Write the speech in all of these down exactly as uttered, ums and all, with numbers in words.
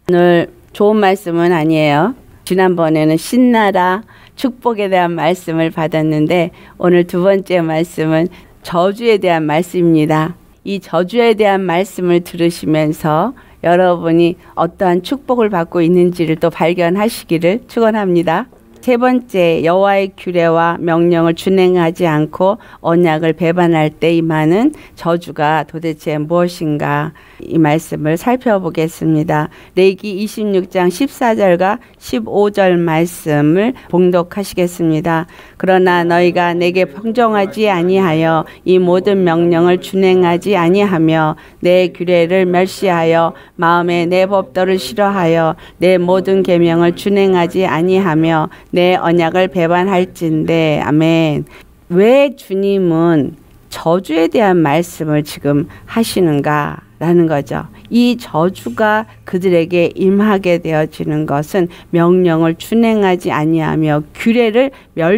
오늘 좋은 말씀은 아니에요. 지난번에는 신나라 축복에 대한 말씀을 받았는데 오늘 두 번째 말씀은 저주에 대한 말씀입니다. 이 저주에 대한 말씀을 들으시면서 여러분이 어떠한 축복을 받고 있는지를 또 발견하시기를 축원합니다. 세 번째, 여호와의 규례와 명령을 준행하지 않고 언약을 배반할 때 임하는 저주가 도대체 무엇인가, 이 말씀을 살펴보겠습니다. 레위기 이십육 장 십사 절과 십오 절 말씀을 봉독하시겠습니다. 그러나 너희가 내게 평정하지 아니하여 이 모든 명령을 준행하지 아니하며 내 규례를 멸시하여 마음에 내 법도를 싫어하여 내 모든 계명을 준행하지 아니하며 내 언약을 배반할진대. 아멘. 왜 주님은 저주에 대한 말씀을 지금 하시는가 라는 거죠. 이 저주가 그들에게 임하게 되어지는 것은 명령을 준행하지 아니하며 규례를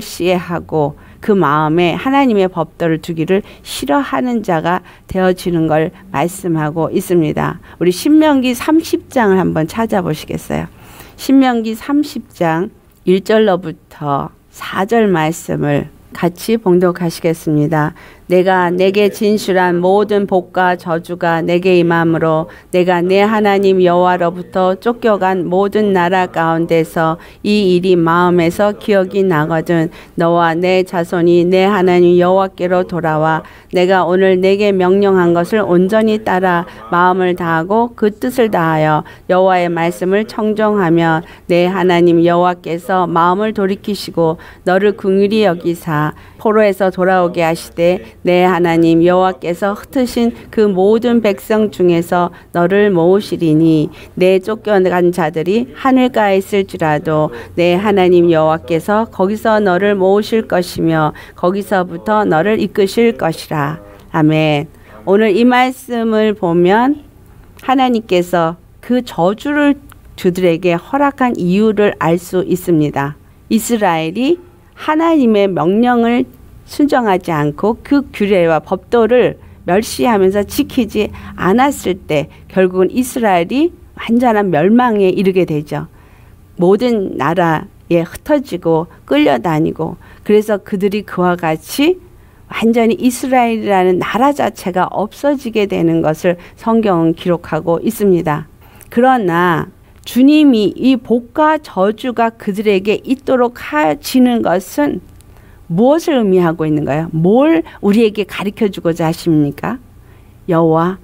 멸시하고 그 마음에 하나님의 법도를 두기를 싫어하는 자가 되어지는 걸 말씀하고 있습니다. 우리 신명기 삼십 장을 한번 찾아보시겠어요? 신명기 삼십 장 일 절로부터 사 절 말씀을 같이 봉독하시겠습니다. 내가 내게 진술한 모든 복과 저주가 내게 임함으로 내가 내 하나님 여호와로부터 쫓겨간 모든 나라 가운데서 이 일이 마음에서 기억이 나거든 너와 내 자손이 내 하나님 여호와께로 돌아와 내가 오늘 내게 명령한 것을 온전히 따라 마음을 다하고 그 뜻을 다하여 여호와의 말씀을 청종하며 내 하나님 여호와께서 마음을 돌이키시고 너를 긍휼히 여기사 포로에서 돌아오게 하시되 내 하나님 여호와께서 흩으신 그 모든 백성 중에서 너를 모으시리니 내 쫓겨간 자들이 하늘가에 있을지라도 내 하나님 여호와께서 거기서 너를 모으실 것이며 거기서부터 너를 이끄실 것이라. 아멘. 오늘 이 말씀을 보면 하나님께서 그 저주를 그들에게 허락한 이유를 알 수 있습니다. 이스라엘이 하나님의 명령을 순종하지 않고 그 규례와 법도를 멸시하면서 지키지 않았을 때 결국은 이스라엘이 완전한 멸망에 이르게 되죠. 모든 나라에 흩어지고 끌려다니고, 그래서 그들이 그와 같이 완전히 이스라엘이라는 나라 자체가 없어지게 되는 것을 성경은 기록하고 있습니다. 그러나 주님이 이 복과 저주가 그들에게 있도록 하시는 것은 무엇을 의미하고 있는가요? 뭘 우리에게 가르쳐주고자 하십니까? 여호와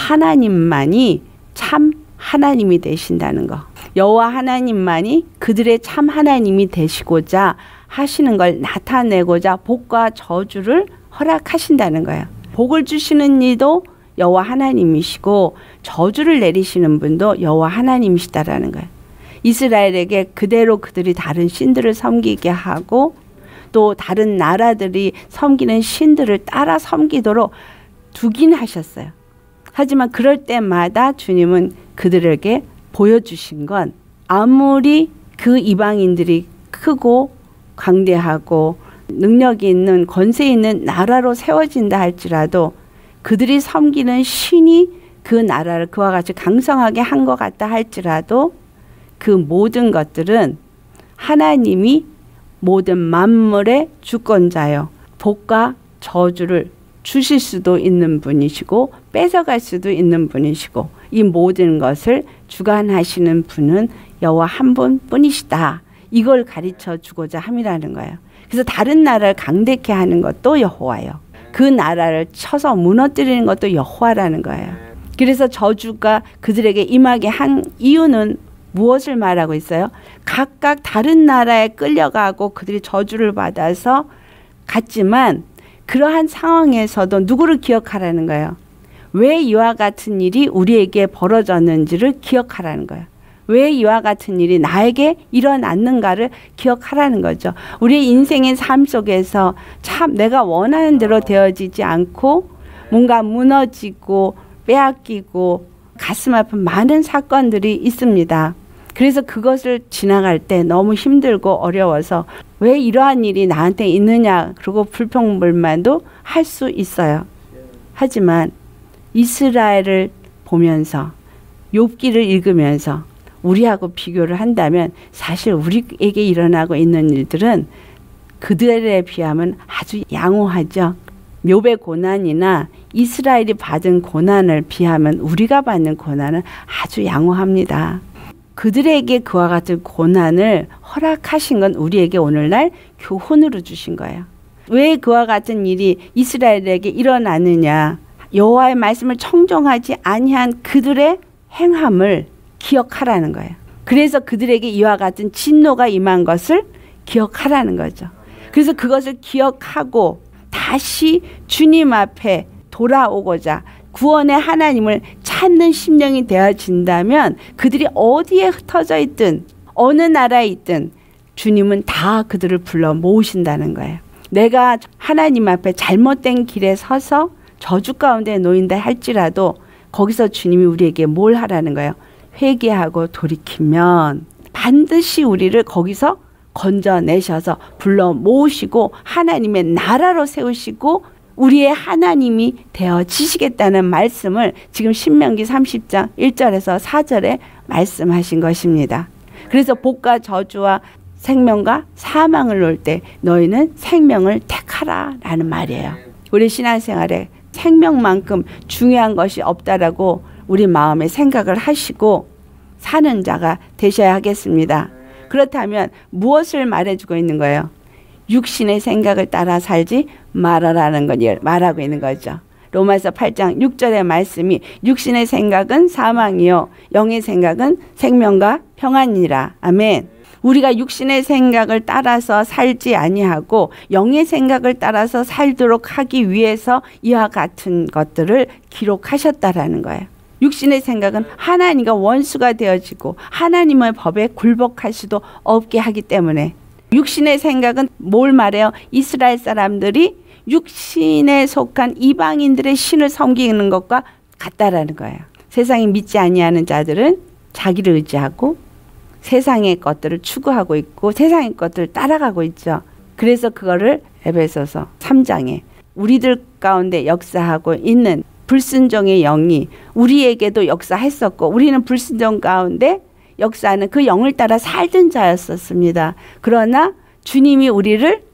하나님만이 참 하나님이 되신다는 거. 여호와 하나님만이 그들의 참 하나님이 되시고자 하시는 걸 나타내고자 복과 저주를 허락하신다는 거예요. 복을 주시는 이도 여호와 하나님이시고 저주를 내리시는 분도 여호와 하나님이시다라는 거예요. 이스라엘에게 그대로 그들이 다른 신들을 섬기게 하고 또 다른 나라들이 섬기는 신들을 따라 섬기도록 두긴 하셨어요. 하지만 그럴 때마다 주님은 그들에게 보여주신 건 아무리 그 이방인들이 크고 강대하고 능력이 있는 권세 있는 나라로 세워진다 할지라도 그들이 섬기는 신이 그 나라를 그와 같이 강성하게 한 것 같다 할지라도 그 모든 것들은 하나님이 모든 만물의 주권자요, 복과 저주를 주실 수도 있는 분이시고 뺏어갈 수도 있는 분이시고 이 모든 것을 주관하시는 분은 여호와 한 분뿐이시다. 이걸 가르쳐 주고자 함이라는 거예요. 그래서 다른 나라를 강대케 하는 것도 여호와요. 그 나라를 쳐서 무너뜨리는 것도 여호와라는 거예요. 그래서 저주가 그들에게 임하게 한 이유는 무엇을 말하고 있어요? 각각 다른 나라에 끌려가고 그들이 저주를 받아서 갔지만 그러한 상황에서도 누구를 기억하라는 거예요? 왜 이와 같은 일이 우리에게 벌어졌는지를 기억하라는 거예요. 왜 이와 같은 일이 나에게 일어났는가를 기억하라는 거죠. 우리의 인생의 삶 속에서 참 내가 원하는 대로 되어지지 않고 뭔가 무너지고 빼앗기고 가슴 아픈 많은 사건들이 있습니다. 그래서 그것을 지나갈 때 너무 힘들고 어려워서 왜 이러한 일이 나한테 있느냐 그리고 불평불만도 할 수 있어요. 하지만 이스라엘을 보면서 욥기를 읽으면서 우리하고 비교를 한다면 사실 우리에게 일어나고 있는 일들은 그들에 비하면 아주 양호하죠. 욥의 고난이나 이스라엘이 받은 고난을 비하면 우리가 받는 고난은 아주 양호합니다. 그들에게 그와 같은 고난을 허락하신 건 우리에게 오늘날 교훈으로 주신 거예요. 왜 그와 같은 일이 이스라엘에게 일어나느냐? 여호와의 말씀을 청종하지 아니한 그들의 행함을 기억하라는 거예요. 그래서 그들에게 이와 같은 진노가 임한 것을 기억하라는 거죠. 그래서 그것을 기억하고 다시 주님 앞에 돌아오고자 구원의 하나님을 찾는 심령이 되어진다면 그들이 어디에 흩어져 있든 어느 나라에 있든 주님은 다 그들을 불러 모으신다는 거예요. 내가 하나님 앞에 잘못된 길에 서서 저주 가운데 놓인다 할지라도 거기서 주님이 우리에게 뭘 하라는 거예요? 회개하고 돌이키면 반드시 우리를 거기서 건져내셔서 불러 모으시고 하나님의 나라로 세우시고 우리의 하나님이 되어지시겠다는 말씀을 지금 신명기 삼십 장 일 절에서 사 절에 말씀하신 것입니다. 그래서 복과 저주와 생명과 사망을 놓을 때 너희는 생명을 택하라 라는 말이에요. 우리 신앙생활에 생명만큼 중요한 것이 없다라고 우리 마음에 생각을 하시고 사는 자가 되셔야 하겠습니다. 그렇다면 무엇을 말해주고 있는 거예요? 육신의 생각을 따라 살지 말아라는 걸 말하고 있는 거죠. 로마서 팔 장 육 절의 말씀이 육신의 생각은 사망이요 영의 생각은 생명과 평안이라. 아멘. 우리가 육신의 생각을 따라서 살지 아니하고 영의 생각을 따라서 살도록 하기 위해서 이와 같은 것들을 기록하셨다라는 거예요. 육신의 생각은 하나님과 원수가 되어지고 하나님의 법에 굴복할 수도 없게 하기 때문에 육신의 생각은 뭘 말해요? 이스라엘 사람들이 육신에 속한 이방인들의 신을 섬기는 것과 같다라는 거예요. 세상에 믿지 아니하는 자들은 자기를 의지하고 세상의 것들을 추구하고 있고 세상의 것들을 따라가고 있죠. 그래서 그거를 에베소서 삼 장에 우리들 가운데 역사하고 있는 불순종의 영이 우리에게도 역사했었고 우리는 불순종 가운데 역사하는 그 영을 따라 살던 자였었습니다. 그러나 주님이 우리를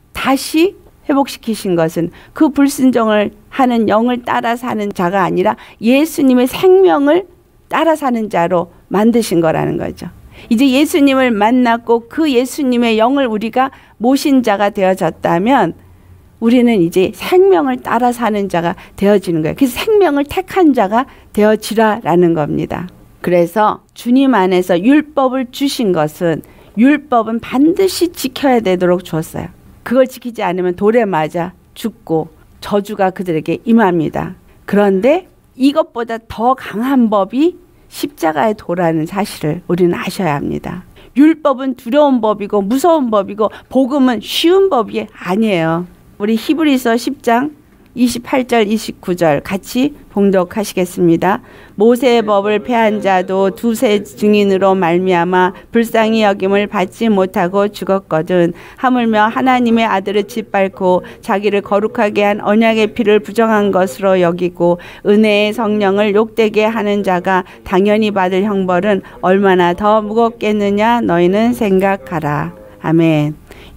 다시 회복시키신 것은 그 불순종을 하는 영을 따라 사는 자가 아니라 예수님의 생명을 따라 사는 자로 만드신 거라는 거죠. 이제 예수님을 만났고 그 예수님의 영을 우리가 모신 자가 되어졌다면 우리는 이제 생명을 따라 사는 자가 되어지는 거예요. 그래서 생명을 택한 자가 되어지라라는 겁니다. 그래서 주님 안에서 율법을 주신 것은 율법은 반드시 지켜야 되도록 주었어요. 그걸 지키지 않으면 돌에 맞아 죽고 저주가 그들에게 임합니다. 그런데 이것보다 더 강한 법이 십자가의 도라는 사실을 우리는 아셔야 합니다. 율법은 두려운 법이고 무서운 법이고 복음은 쉬운 법이 아니에요. 우리 히브리서 십 장 이십팔 절 이십구 절 같이 봉독하시겠습니다. 모세의 법을 폐한 자도 두세 증인으로 말미암아 불쌍히 여김을 받지 못하고 죽었거든. 하물며 하나님의 아들을 짓밟고 자기를 거룩하게 한 언약의 피를 부정한 것으로 여기고 은혜의 성령을 욕되게 하는 자가 당연히 받을 형벌은 얼마나 더 무겁겠느냐 너희는 생각하라. 아멘.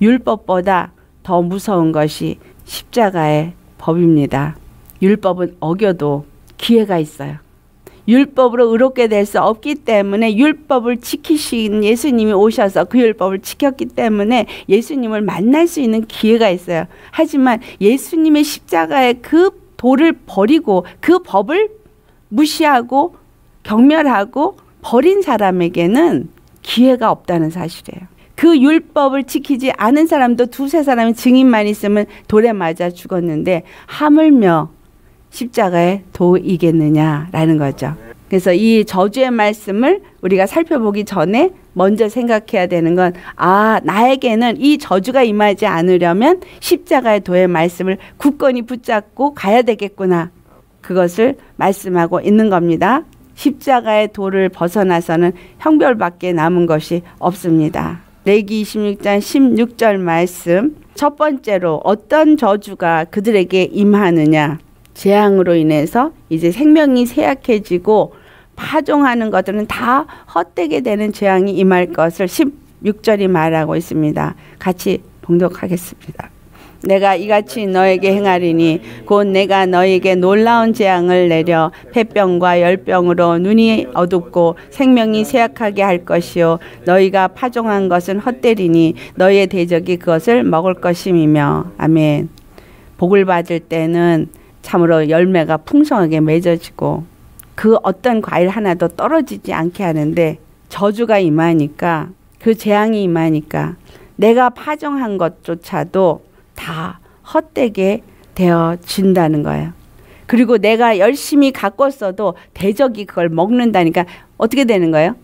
율법보다 더 무서운 것이 십자가의 법입니다. 율법은 어겨도 기회가 있어요. 율법으로 의롭게 될 수 없기 때문에 율법을 지키신 예수님이 오셔서 그 율법을 지켰기 때문에 예수님을 만날 수 있는 기회가 있어요. 하지만 예수님의 십자가의 그 도를 버리고 그 법을 무시하고 경멸하고 버린 사람에게는 기회가 없다는 사실이에요. 그 율법을 지키지 않은 사람도 두세 사람의 증인만 있으면 돌에 맞아 죽었는데 하물며 십자가의 도이겠느냐라는 거죠. 그래서 이 저주의 말씀을 우리가 살펴보기 전에 먼저 생각해야 되는 건 아, 나에게는 이 저주가 임하지 않으려면 십자가의 도의 말씀을 굳건히 붙잡고 가야 되겠구나. 그것을 말씀하고 있는 겁니다. 십자가의 도를 벗어나서는 형벌밖에 남은 것이 없습니다. 레위기 이십육 장 십육 절 말씀, 첫 번째로 어떤 저주가 그들에게 임하느냐. 재앙으로 인해서 이제 생명이 쇠약해지고 파종하는 것들은 다 헛되게 되는 재앙이 임할 것을 십육 절이 말하고 있습니다. 같이 봉독하겠습니다. 내가 이같이 너에게 행하리니 곧 내가 너에게 놀라운 재앙을 내려 폐병과 열병으로 눈이 어둡고 생명이 쇠약하게 할 것이요 너희가 파종한 것은 헛되리니 너희의 대적이 그것을 먹을 것임이며. 아멘. 복을 받을 때는 참으로 열매가 풍성하게 맺어지고 그 어떤 과일 하나도 떨어지지 않게 하는데 저주가 임하니까, 그 재앙이 임하니까 내가 파종한 것조차도 다 헛되게 되어진다는 거예요. 그리고 내가 열심히 가꿨어도 대적이 그걸 먹는다니까 어떻게 되는 거예요?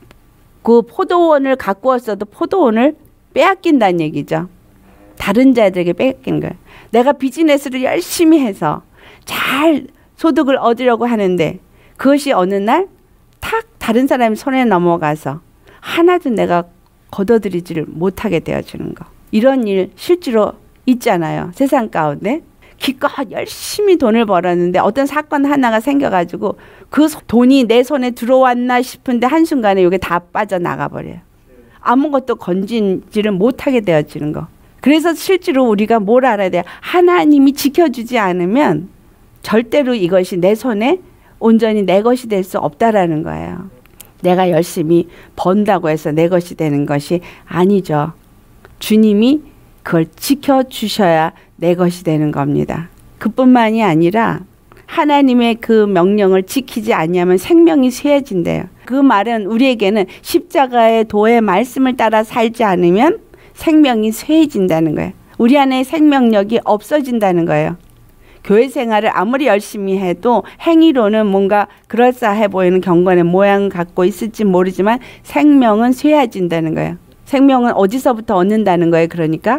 그 포도원을 가꾸었어도 포도원을 빼앗긴다는 얘기죠. 다른 자들에게 빼앗긴 거예요. 내가 비즈니스를 열심히 해서 잘 소득을 얻으려고 하는데 그것이 어느 날 탁 다른 사람의 손에 넘어가서 하나도 내가 거둬들이지를 못하게 되어지는 거. 이런 일 실제로 있잖아요. 세상 가운데. 기껏 열심히 돈을 벌었는데 어떤 사건 하나가 생겨가지고 그 돈이 내 손에 들어왔나 싶은데 한순간에 이게 다 빠져나가 버려요. 아무것도 건지지를 못하게 되어지는 거. 그래서 실제로 우리가 뭘 알아야 돼요? 하나님이 지켜주지 않으면 절대로 이것이 내 손에 온전히 내 것이 될 수 없다라는 거예요. 내가 열심히 번다고 해서 내 것이 되는 것이 아니죠. 주님이 그걸 지켜주셔야 내 것이 되는 겁니다. 그뿐만이 아니라 하나님의 그 명령을 지키지 않으면 생명이 쇠해진대요. 그 말은 우리에게는 십자가의 도의 말씀을 따라 살지 않으면 생명이 쇠해진다는 거예요. 우리 안에 생명력이 없어진다는 거예요. 교회 생활을 아무리 열심히 해도 행위로는 뭔가 그럴싸해 보이는 경건의 모양을 갖고 있을지 모르지만 생명은 쇠해진다는 거예요. 생명은 어디서부터 얻는다는 거예요? 그러니까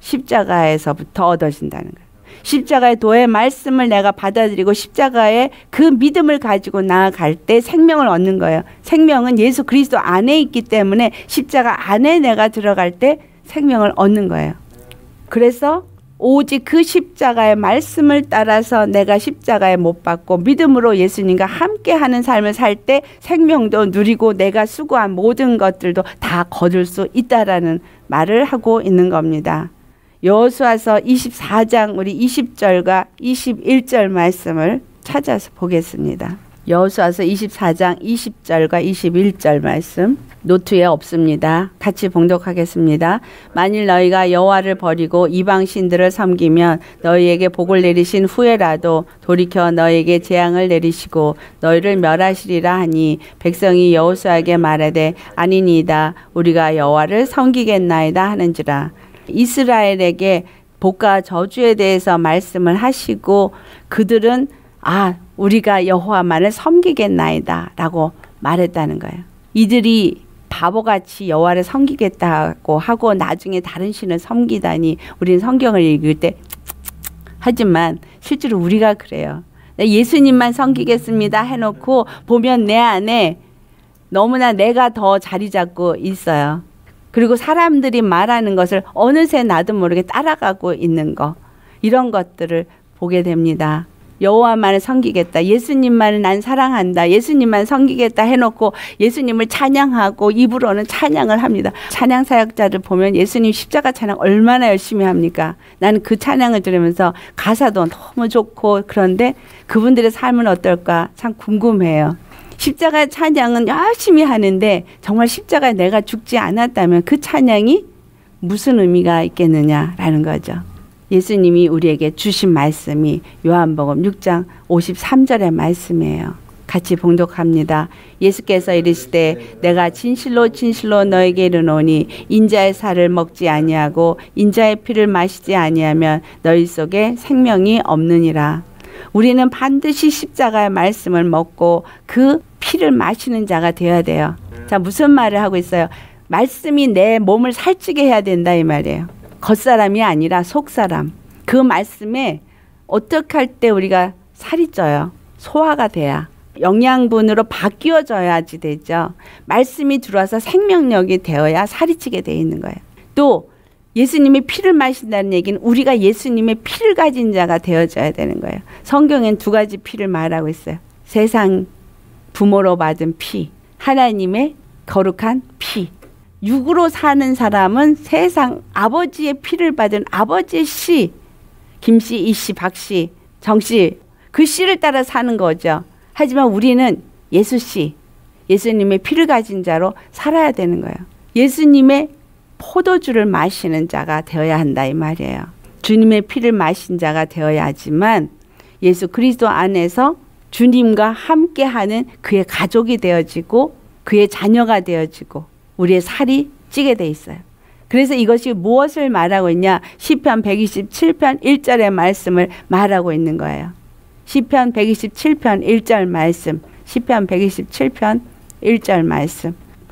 십자가에서부터 얻어진다는 거예요. 십자가의 도의 말씀을 내가 받아들이고 십자가의 그 믿음을 가지고 나아갈 때 생명을 얻는 거예요. 생명은 예수 그리스도 안에 있기 때문에 십자가 안에 내가 들어갈 때 생명을 얻는 거예요. 그래서 오직 그 십자가의 말씀을 따라서 내가 십자가에 못 박고 믿음으로 예수님과 함께하는 삶을 살 때 생명도 누리고 내가 수고한 모든 것들도 다 거둘 수 있다라는 말을 하고 있는 겁니다. 여호수아서 이십사 장 우리 이십 절과 이십일 절 말씀을 찾아서 보겠습니다. 여호수아서 이십사 장 이십 절과 이십일 절 말씀 노트에 없습니다. 같이 봉독하겠습니다. 만일 너희가 여호와를 버리고 이방 신들을 섬기면 너희에게 복을 내리신 후에라도 돌이켜 너희에게 재앙을 내리시고 너희를 멸하시리라 하니 백성이 여호수아에게 말하되 아니니이다 우리가 여호와를 섬기겠나이다 하는지라. 이스라엘에게 복과 저주에 대해서 말씀을 하시고 그들은 아 우리가 여호와만을 섬기겠나이다 라고 말했다는 거예요. 이들이 바보같이 여호와를 섬기겠다고 하고 나중에 다른 신을 섬기다니 우리는 성경을 읽을 때 하지만 실제로 우리가 그래요. 예수님만 섬기겠습니다 해놓고 보면 내 안에 너무나 내가 더 자리 잡고 있어요. 그리고 사람들이 말하는 것을 어느새 나도 모르게 따라가고 있는 거 이런 것들을 보게 됩니다. 여호와만을 섬기겠다. 예수님만을 난 사랑한다. 예수님만 섬기겠다 해놓고 예수님을 찬양하고 입으로는 찬양을 합니다. 찬양 사역자들 보면 예수님 십자가 찬양 얼마나 열심히 합니까? 나는 그 찬양을 들으면서 가사도 너무 좋고 그런데 그분들의 삶은 어떨까 참 궁금해요. 십자가 찬양은 열심히 하는데 정말 십자가에 내가 죽지 않았다면 그 찬양이 무슨 의미가 있겠느냐라는 거죠. 예수님이 우리에게 주신 말씀이 요한복음 육 장 오십삼 절의 말씀이에요. 같이 봉독합니다. 예수께서 이르시되 내가 진실로 진실로 너에게 이르노니 인자의 살을 먹지 아니하고 인자의 피를 마시지 아니하면 너희 속에 생명이 없느니라. 우리는 반드시 십자가의 말씀을 먹고 그 피를 마시는 자가 되어야 돼요. 자, 무슨 말을 하고 있어요? 말씀이 내 몸을 살찌게 해야 된다 이 말이에요. 겉사람이 아니라 속사람. 그 말씀에 어떻게 할 때 우리가 살이 쪄요? 소화가 돼야. 영양분으로 바뀌어져야지 되죠. 말씀이 들어와서 생명력이 되어야 살이 찌게 돼 있는 거예요. 또 예수님의 피를 마신다는 얘기는 우리가 예수님의 피를 가진 자가 되어져야 되는 거예요. 성경엔 두 가지 피를 말하고 있어요. 세상 부모로 받은 피, 하나님의 거룩한 피. 육으로 사는 사람은 세상 아버지의 피를 받은 아버지의 씨, 김씨, 이씨, 박씨, 정씨, 그 씨를 따라 사는 거죠. 하지만 우리는 예수씨, 예수님의 피를 가진 자로 살아야 되는 거예요. 예수님의 포도주를 마시는 자가 되어야 한다 이 말이에요. 주님의 피를 마신 자가 되어야 하지만 예수 그리스도 안에서 주님과 함께하는 그의 가족이 되어지고 그의 자녀가 되어지고 우리의 살이 찌게 돼 있어요. 그래서 이것이 무엇을 말하고 있냐? 시편 백이십칠 편 일 절의 말씀을 말하고 있는 거예요. 시편 백이십칠 편 일 절 말씀, 시편 백이십칠 편 일 절 말씀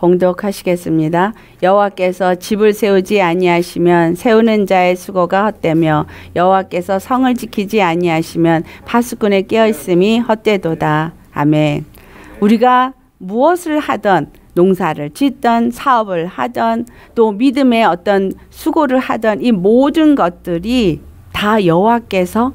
봉독하시겠습니다. 여호와께서 집을 세우지 아니하시면 세우는 자의 수고가 헛되며 여호와께서 성을 지키지 아니하시면 파수꾼의 깨어있음이 헛되도다. 아멘. 우리가 무엇을 하던 농사를 짓던 사업을 하던 또 믿음의 어떤 수고를 하던 이 모든 것들이 다 여호와께서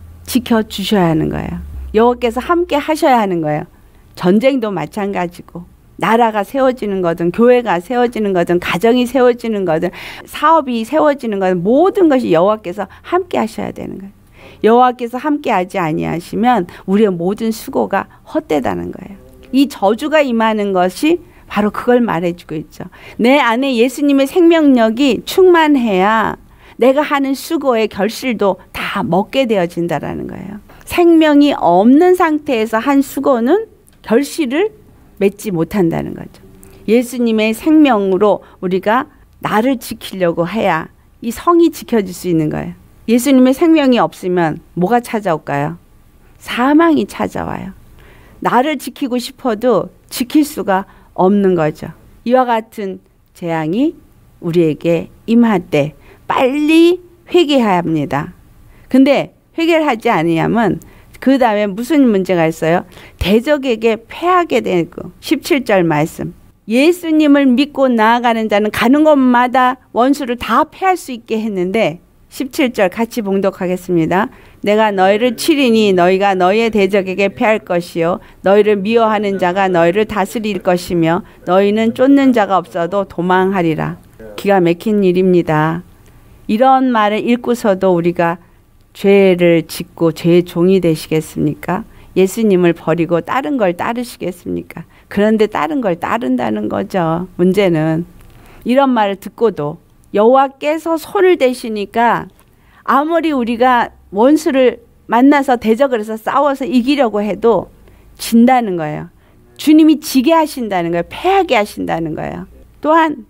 지켜주셔야 하는 거예요. 여호와께서 함께 하셔야 하는 거예요. 전쟁도 마찬가지고 나라가 세워지는 거든 교회가 세워지는 거든 가정이 세워지는 거든 사업이 세워지는 거든 모든 것이 여호와께서 함께 하셔야 되는 거예요. 여호와께서 함께 하지 아니하시면 우리의 모든 수고가 헛되다는 거예요. 이 저주가 임하는 것이 바로 그걸 말해주고 있죠. 내 안에 예수님의 생명력이 충만해야 내가 하는 수고의 결실도 다 먹게 되어진다라는 거예요. 생명이 없는 상태에서 한 수고는 결실을 맺지 못한다는 거죠. 예수님의 생명으로 우리가 나를 지키려고 해야 이 성이 지켜질 수 있는 거예요. 예수님의 생명이 없으면 뭐가 찾아올까요? 사망이 찾아와요. 나를 지키고 싶어도 지킬 수가 없는 거죠. 이와 같은 재앙이 우리에게 임할 때 빨리 회개해야 합니다. 근데 회개를 하지 않으면 그 다음에 무슨 문제가 있어요? 대적에게 패하게 되고 십칠 절 말씀. 예수님을 믿고 나아가는 자는 가는 곳마다 원수를 다 패할 수 있게 했는데 십칠 절 같이 봉독하겠습니다. 내가 너희를 치리니 너희가 너희의 대적에게 패할 것이요 너희를 미워하는 자가 너희를 다스릴 것이며 너희는 쫓는 자가 없어도 도망하리라. 기가 막힌 일입니다. 이런 말을 읽고서도 우리가 죄를 짓고 죄의 종이 되시겠습니까? 예수님을 버리고 다른 걸 따르시겠습니까? 그런데 다른 걸 따른다는 거죠. 문제는 이런 말을 듣고도 여호와께서 손을 대시니까 아무리 우리가 원수를 만나서 대적을 해서 싸워서 이기려고 해도 진다는 거예요. 주님이 지게 하신다는 거예요. 패하게 하신다는 거예요. 또한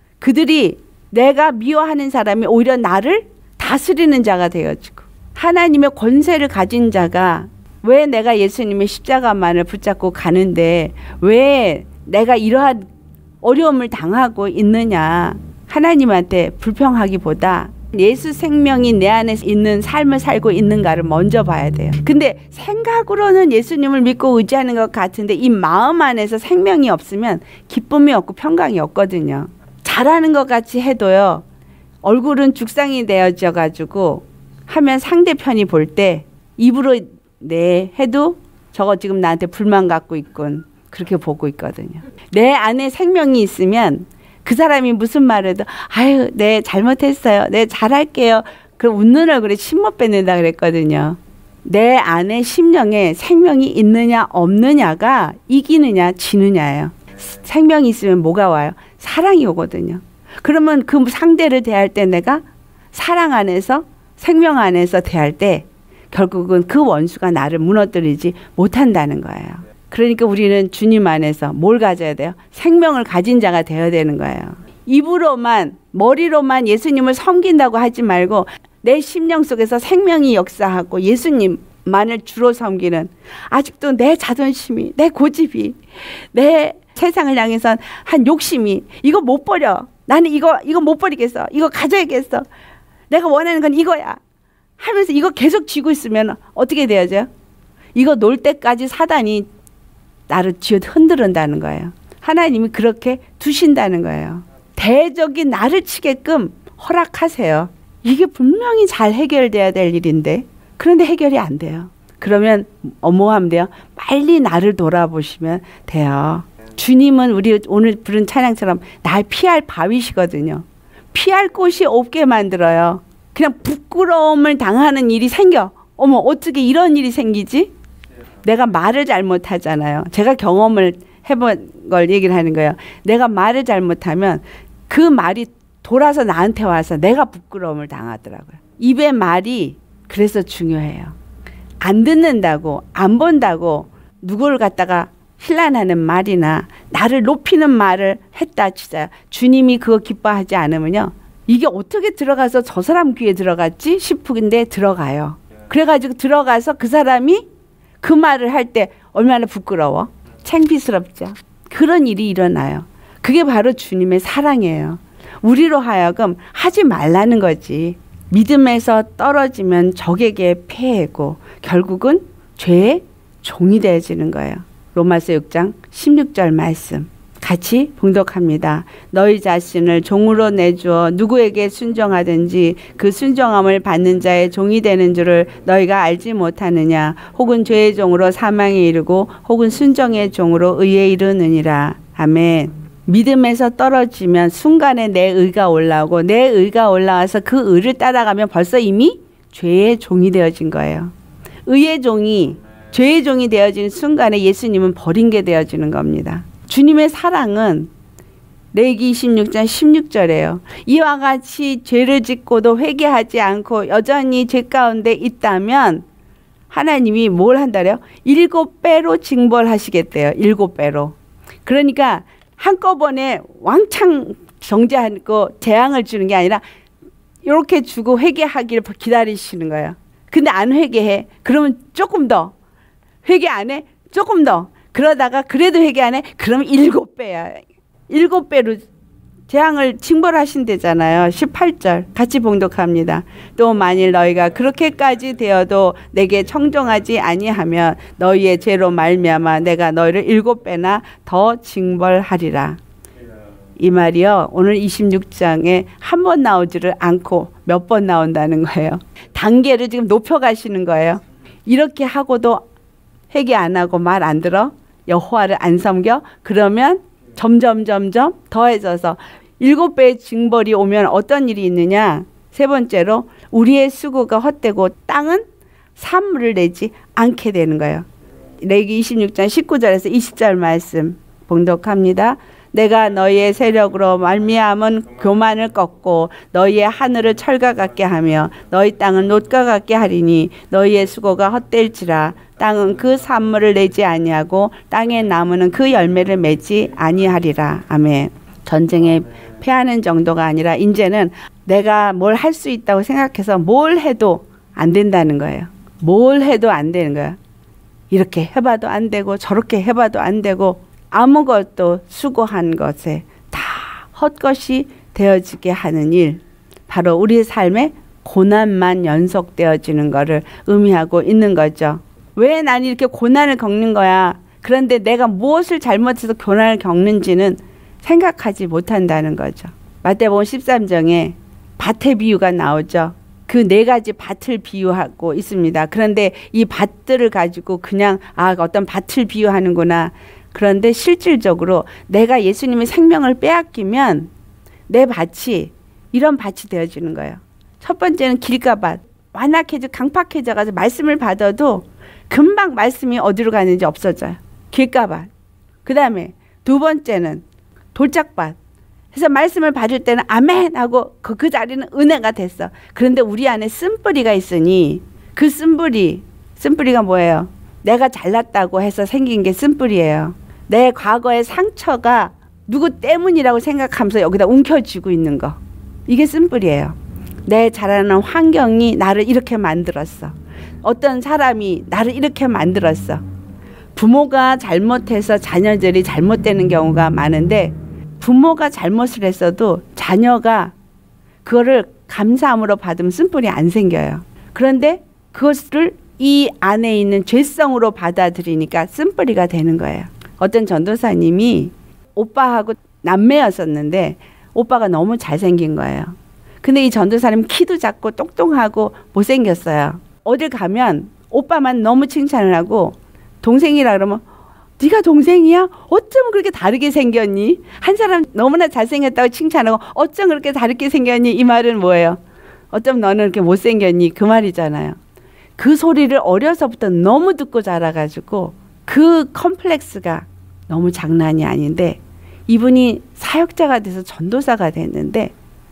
그들이 내가 미워하는 사람이 오히려 나를 다스리는 자가 되어지고 하나님의 권세를 가진 자가 왜 내가 예수님의 십자가만을 붙잡고 가는데 왜 내가 이러한 어려움을 당하고 있느냐. 하나님한테 불평하기보다 예수 생명이 내 안에 있는 삶을 살고 있는가를 먼저 봐야 돼요. 근데 생각으로는 예수님을 믿고 의지하는 것 같은데 이 마음 안에서 생명이 없으면 기쁨이 없고 평강이 없거든요. 잘하는 것 같이 해도요. 얼굴은 죽상이 되어져 가지고 하면 상대편이 볼 때 입으로 네 해도 저거 지금 나한테 불만 갖고 있군. 그렇게 보고 있거든요. 내 안에 생명이 있으면 그 사람이 무슨 말을 해도 아유 네 잘못했어요. 네 잘할게요. 그럼 웃는 얼굴에 침 못 뱉는다 그랬거든요. 내 안에 심령에 생명이 있느냐 없느냐가 이기느냐 지느냐예요. 생명이 있으면 뭐가 와요? 사랑이 오거든요. 그러면 그 상대를 대할 때 내가 사랑 안에서 생명 안에서 대할 때 결국은 그 원수가 나를 무너뜨리지 못한다는 거예요. 그러니까 우리는 주님 안에서 뭘 가져야 돼요? 생명을 가진 자가 되어야 되는 거예요. 입으로만 머리로만 예수님을 섬긴다고 하지 말고 내 심령 속에서 생명이 역사하고 예수님만을 주로 섬기는 아직도 내 자존심이 내 고집이 내 세상을 향해서 한 욕심이 이거 못 버려. 나는 이거 이거 못 버리겠어. 이거 가져야겠어. 내가 원하는 건 이거야. 하면서 이거 계속 쥐고 있으면 어떻게 되어져요? 이거 놓을 때까지 사단이 나를 쥐어 흔들은다는 거예요. 하나님이 그렇게 두신다는 거예요. 대적이 나를 치게끔 허락하세요. 이게 분명히 잘 해결돼야 될 일인데 그런데 해결이 안 돼요. 그러면 뭐 하면 돼요? 빨리 나를 돌아보시면 돼요. 주님은 우리 오늘 부른 찬양처럼 날 피할 바위시거든요. 피할 곳이 없게 만들어요. 그냥 부끄러움을 당하는 일이 생겨. 어머, 어떻게 이런 일이 생기지? 내가 말을 잘못하잖아요. 제가 경험을 해본 걸 얘기를 하는 거예요. 내가 말을 잘못하면 그 말이 돌아서 나한테 와서 내가 부끄러움을 당하더라고요. 입의 말이 그래서 중요해요. 안 듣는다고, 안 본다고 누구를 갖다가 힐난하는 말이나 나를 높이는 말을 했다 치자. 주님이 그거 기뻐하지 않으면요. 이게 어떻게 들어가서 저 사람 귀에 들어갔지 싶은데 들어가요. 그래가지고 들어가서 그 사람이 그 말을 할 때 얼마나 부끄러워? 창피스럽죠. 그런 일이 일어나요. 그게 바로 주님의 사랑이에요. 우리로 하여금 하지 말라는 거지. 믿음에서 떨어지면 적에게 패하고 결국은 죄의 종이 되어지는 거예요. 로마서 육 장 십육 절 말씀 같이 봉독합니다. 너희 자신을 종으로 내주어 누구에게 순종하든지 그 순종함을 받는 자의 종이 되는 줄을 너희가 알지 못하느냐. 혹은 죄의 종으로 사망에 이르고 혹은 순종의 종으로 의에 이르느니라. 아멘. 믿음에서 떨어지면 순간에 내 의가 올라오고 내 의가 올라와서 그 의를 따라가면 벌써 이미 죄의 종이 되어진 거예요. 의의 종이 죄의 종이 되어진 순간에 예수님은 버린 게 되어지는 겁니다. 주님의 사랑은 레위기 이십육 장 십육 절이에요. 이와 같이 죄를 짓고도 회개하지 않고 여전히 죄 가운데 있다면 하나님이 뭘 한다래요? 일곱 배로 징벌하시겠대요. 일곱 배로. 그러니까 한꺼번에 왕창 정죄하고 재앙을 주는 게 아니라 이렇게 주고 회개하기를 기다리시는 거예요. 근데 안 회개해. 그러면 조금 더. 회개 안 해? 조금 더. 그러다가 그래도 회개 안 해? 그럼 일곱 배야. 일곱 배로 재앙을 징벌하신대잖아요. 십팔 절 같이 봉독합니다. 또 만일 너희가 그렇게까지 되어도 내게 청종하지 아니하면 너희의 죄로 말미암아 내가 너희를 일곱 배나 더 징벌하리라. 이 말이요. 오늘 이십육 장에 한 번 나오지를 않고 몇 번 나온다는 거예요. 단계를 지금 높여가시는 거예요. 이렇게 하고도 회개 안 하고 말 안 들어? 여호와를 안 섬겨? 그러면 점점 점점 더해져서 일곱 배의 징벌이 오면 어떤 일이 있느냐? 세 번째로 우리의 수고가 헛되고 땅은 산물을 내지 않게 되는 거예요. 레위기 이십육 장 십구 절에서 이십 절 말씀 봉독합니다. 내가 너희의 세력으로 말미암은 교만을 꺾고 너희의 하늘을 철과 같게 하며 너희 땅은 놋과 같게 하리니 너희의 수고가 헛될지라. 땅은 그 산물을 내지 아니하고 땅의 나무는 그 열매를 맺지 아니하리라. 아멘. 전쟁에 패하는 정도가 아니라 이제는 내가 뭘 할 수 있다고 생각해서 뭘 해도 안 된다는 거예요. 뭘 해도 안 되는 거예요. 이렇게 해봐도 안 되고 저렇게 해봐도 안 되고 아무것도 수고한 것에 다 헛것이 되어지게 하는 일, 바로 우리의 삶에 고난만 연속되어지는 것을 의미하고 있는 거죠. 왜 난 이렇게 고난을 겪는 거야? 그런데 내가 무엇을 잘못해서 고난을 겪는지는 생각하지 못한다는 거죠. 마태복음 십삼 장에 밭의 비유가 나오죠. 그 네 가지 밭을 비유하고 있습니다. 그런데 이 밭들을 가지고 그냥 아 어떤 밭을 비유하는구나. 그런데 실질적으로 내가 예수님의 생명을 빼앗기면 내 밭이 이런 밭이 되어지는 거예요. 첫 번째는 길가밭. 완악해져 강팍해져가지고 말씀을 받아도 금방 말씀이 어디로 가는지 없어져요. 길가밭. 그 다음에 두 번째는 돌짝밭. 그래서 말씀을 받을 때는 아멘 하고 그, 그 자리는 은혜가 됐어. 그런데 우리 안에 쓴뿌리가 있으니 그 쓴뿌리, 쓴뿌리가 뭐예요? 내가 잘났다고 해서 생긴 게 쓴뿌리예요. 내 과거의 상처가 누구 때문이라고 생각하면서 여기다 움켜쥐고 있는 거. 이게 쓴뿌리예요. 내 자라는 환경이 나를 이렇게 만들었어. 어떤 사람이 나를 이렇게 만들었어. 부모가 잘못해서 자녀들이 잘못되는 경우가 많은데 부모가 잘못을 했어도 자녀가 그거를 감사함으로 받으면 쓴뿌리 안 생겨요. 그런데 그것을 이 안에 있는 죄성으로 받아들이니까 쓴뿌리가 되는 거예요. 어떤 전도사님이 오빠하고 남매였었는데 오빠가 너무 잘생긴 거예요. 근데 이 전도사님 키도 작고 똑똑하고 못생겼어요. 어딜 가면 오빠만 너무 칭찬을 하고 동생이라 그러면 네가 동생이야? 어쩜 그렇게 다르게 생겼니? 한 사람 너무나 잘생겼다고 칭찬하고 어쩜 그렇게 다르게 생겼니? 이 말은 뭐예요? 어쩜 너는 이렇게 못생겼니? 그 말이잖아요. 그 소리를 어려서부터 너무 듣고 자라가지고 그 컴플렉스가 너무 장난이 아닌데 이분이 사역자가 돼서 전도사가 됐는데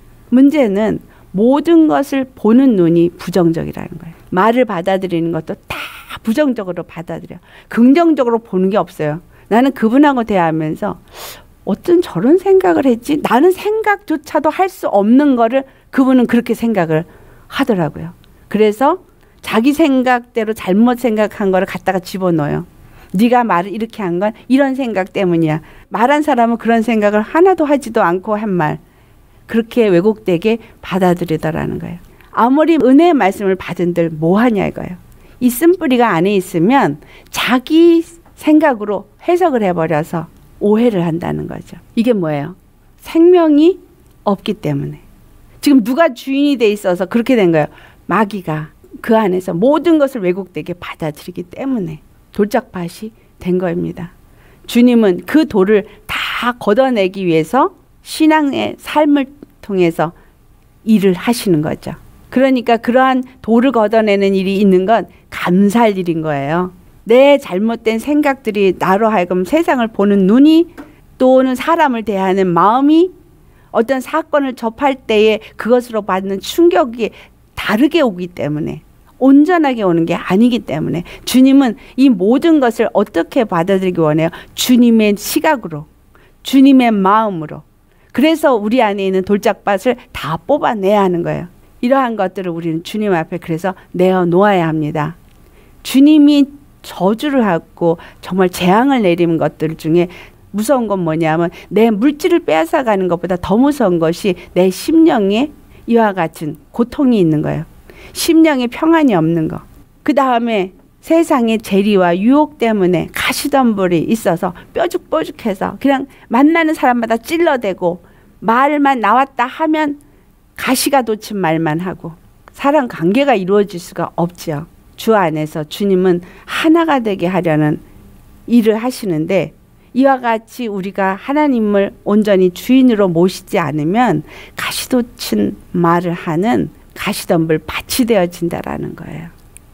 문제는 모든 것을 보는 눈이 부정적이라는 거예요. 말을 받아들이는 것도 다 부정적으로 받아들여. 긍정적으로 보는 게 없어요. 나는 그분하고 대하면서 어떤 저런 생각을 했지? 나는 생각조차도 할 수 없는 거를 그분은 그렇게 생각을 하더라고요. 그래서 자기 생각대로 잘못 생각한 거를 갖다가 집어넣어요. 네가 말을 이렇게 한 건 이런 생각 때문이야. 말한 사람은 그런 생각을 하나도 하지도 않고 한 말. 그렇게 왜곡되게 받아들이더라는 거예요. 아무리 은혜의 말씀을 받은들 뭐하냐 이거예요. 이 쓴뿌리가 안에 있으면 자기 생각으로 해석을 해버려서 오해를 한다는 거죠. 이게 뭐예요? 생명이 없기 때문에. 지금 누가 주인이 돼 있어서 그렇게 된 거예요. 마귀가 그 안에서 모든 것을 왜곡되게 받아들이기 때문에 돌짝밭이 된 겁니다. 주님은 그 돌을 다 걷어내기 위해서 신앙의 삶을 통해서 일을 하시는 거죠. 그러니까 그러한 돌을 걷어내는 일이 있는 건 감사할 일인 거예요. 내 잘못된 생각들이 나로 하여금 세상을 보는 눈이 또는 사람을 대하는 마음이 어떤 사건을 접할 때에 그것으로 받는 충격이 다르게 오기 때문에 온전하게 오는 게 아니기 때문에 주님은 이 모든 것을 어떻게 받아들이기 원해요? 주님의 시각으로, 주님의 마음으로. 그래서 우리 안에 있는 돌짝밭을 다 뽑아내야 하는 거예요. 이러한 것들을 우리는 주님 앞에 그래서 내어놓아야 합니다. 주님이 저주를 하고 정말 재앙을 내리는 것들 중에 무서운 건 뭐냐면 내 물질을 빼앗아가는 것보다 더 무서운 것이 내 심령에 이와 같은 고통이 있는 거예요. 심령에 평안이 없는 거. 그 다음에 세상의 재리와 유혹 때문에 가시덤불이 있어서 뾰죽뾰죽해서 그냥 만나는 사람마다 찔러대고 말만 나왔다 하면 가시가 돋친 말만 하고 사람 관계가 이루어질 수가 없죠. 주 안에서 주님은 하나가 되게 하려는 일을 하시는데 이와 같이 우리가 하나님을 온전히 주인으로 모시지 않으면 가시돋친 말을 하는 가시덤불 밭이 되어진다라는 거예요.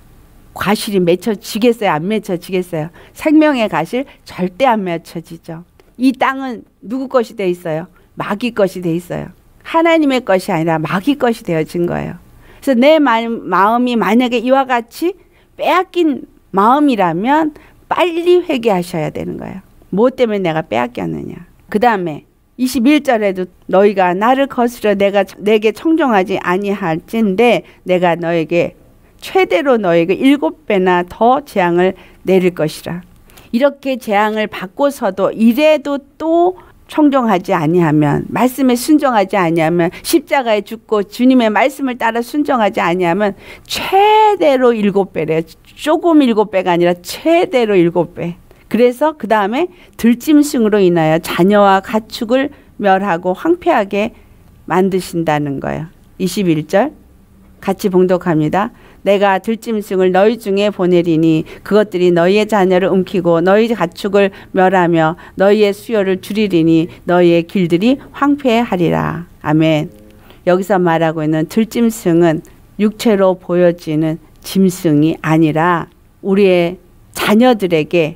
과실이 맺혀지겠어요? 안 맺혀지겠어요? 생명의 가실 절대 안 맺혀지죠. 이 땅은 누구 것이 돼 있어요? 마귀 것이 돼 있어요. 하나님의 것이 아니라 마귀 것이 되어진 거예요. 그래서 내 마음이 만약에 이와 같이 빼앗긴 마음이라면 빨리 회개하셔야 되는 거예요. 뭐 때문에 내가 빼앗겼느냐. 그 다음에 이십일 절에도 너희가 나를 거스려 내가 내게 청종하지 아니할진대 내가 너에게 최대로 너에게 일곱 배나 더 재앙을 내릴 것이라. 이렇게 재앙을 받고서도 이래도 또 청종하지 아니하면 말씀에 순종하지 아니하면 십자가에 죽고 주님의 말씀을 따라 순종하지 아니하면 최대로 일곱 배래요. 조금 일곱 배가 아니라 최대로 일곱 배. 그래서 그 다음에 들짐승으로 인하여 자녀와 가축을 멸하고 황폐하게 만드신다는 거예요. 이십일 절 같이 봉독합니다. 내가 들짐승을 너희 중에 보내리니 그것들이 너희의 자녀를 움키고 너희 가축을 멸하며 너희의 수요를 줄이리니 너희의 길들이 황폐하리라. 아멘. 여기서 말하고 있는 들짐승은 육체로 보여지는 짐승이 아니라 우리의 자녀들에게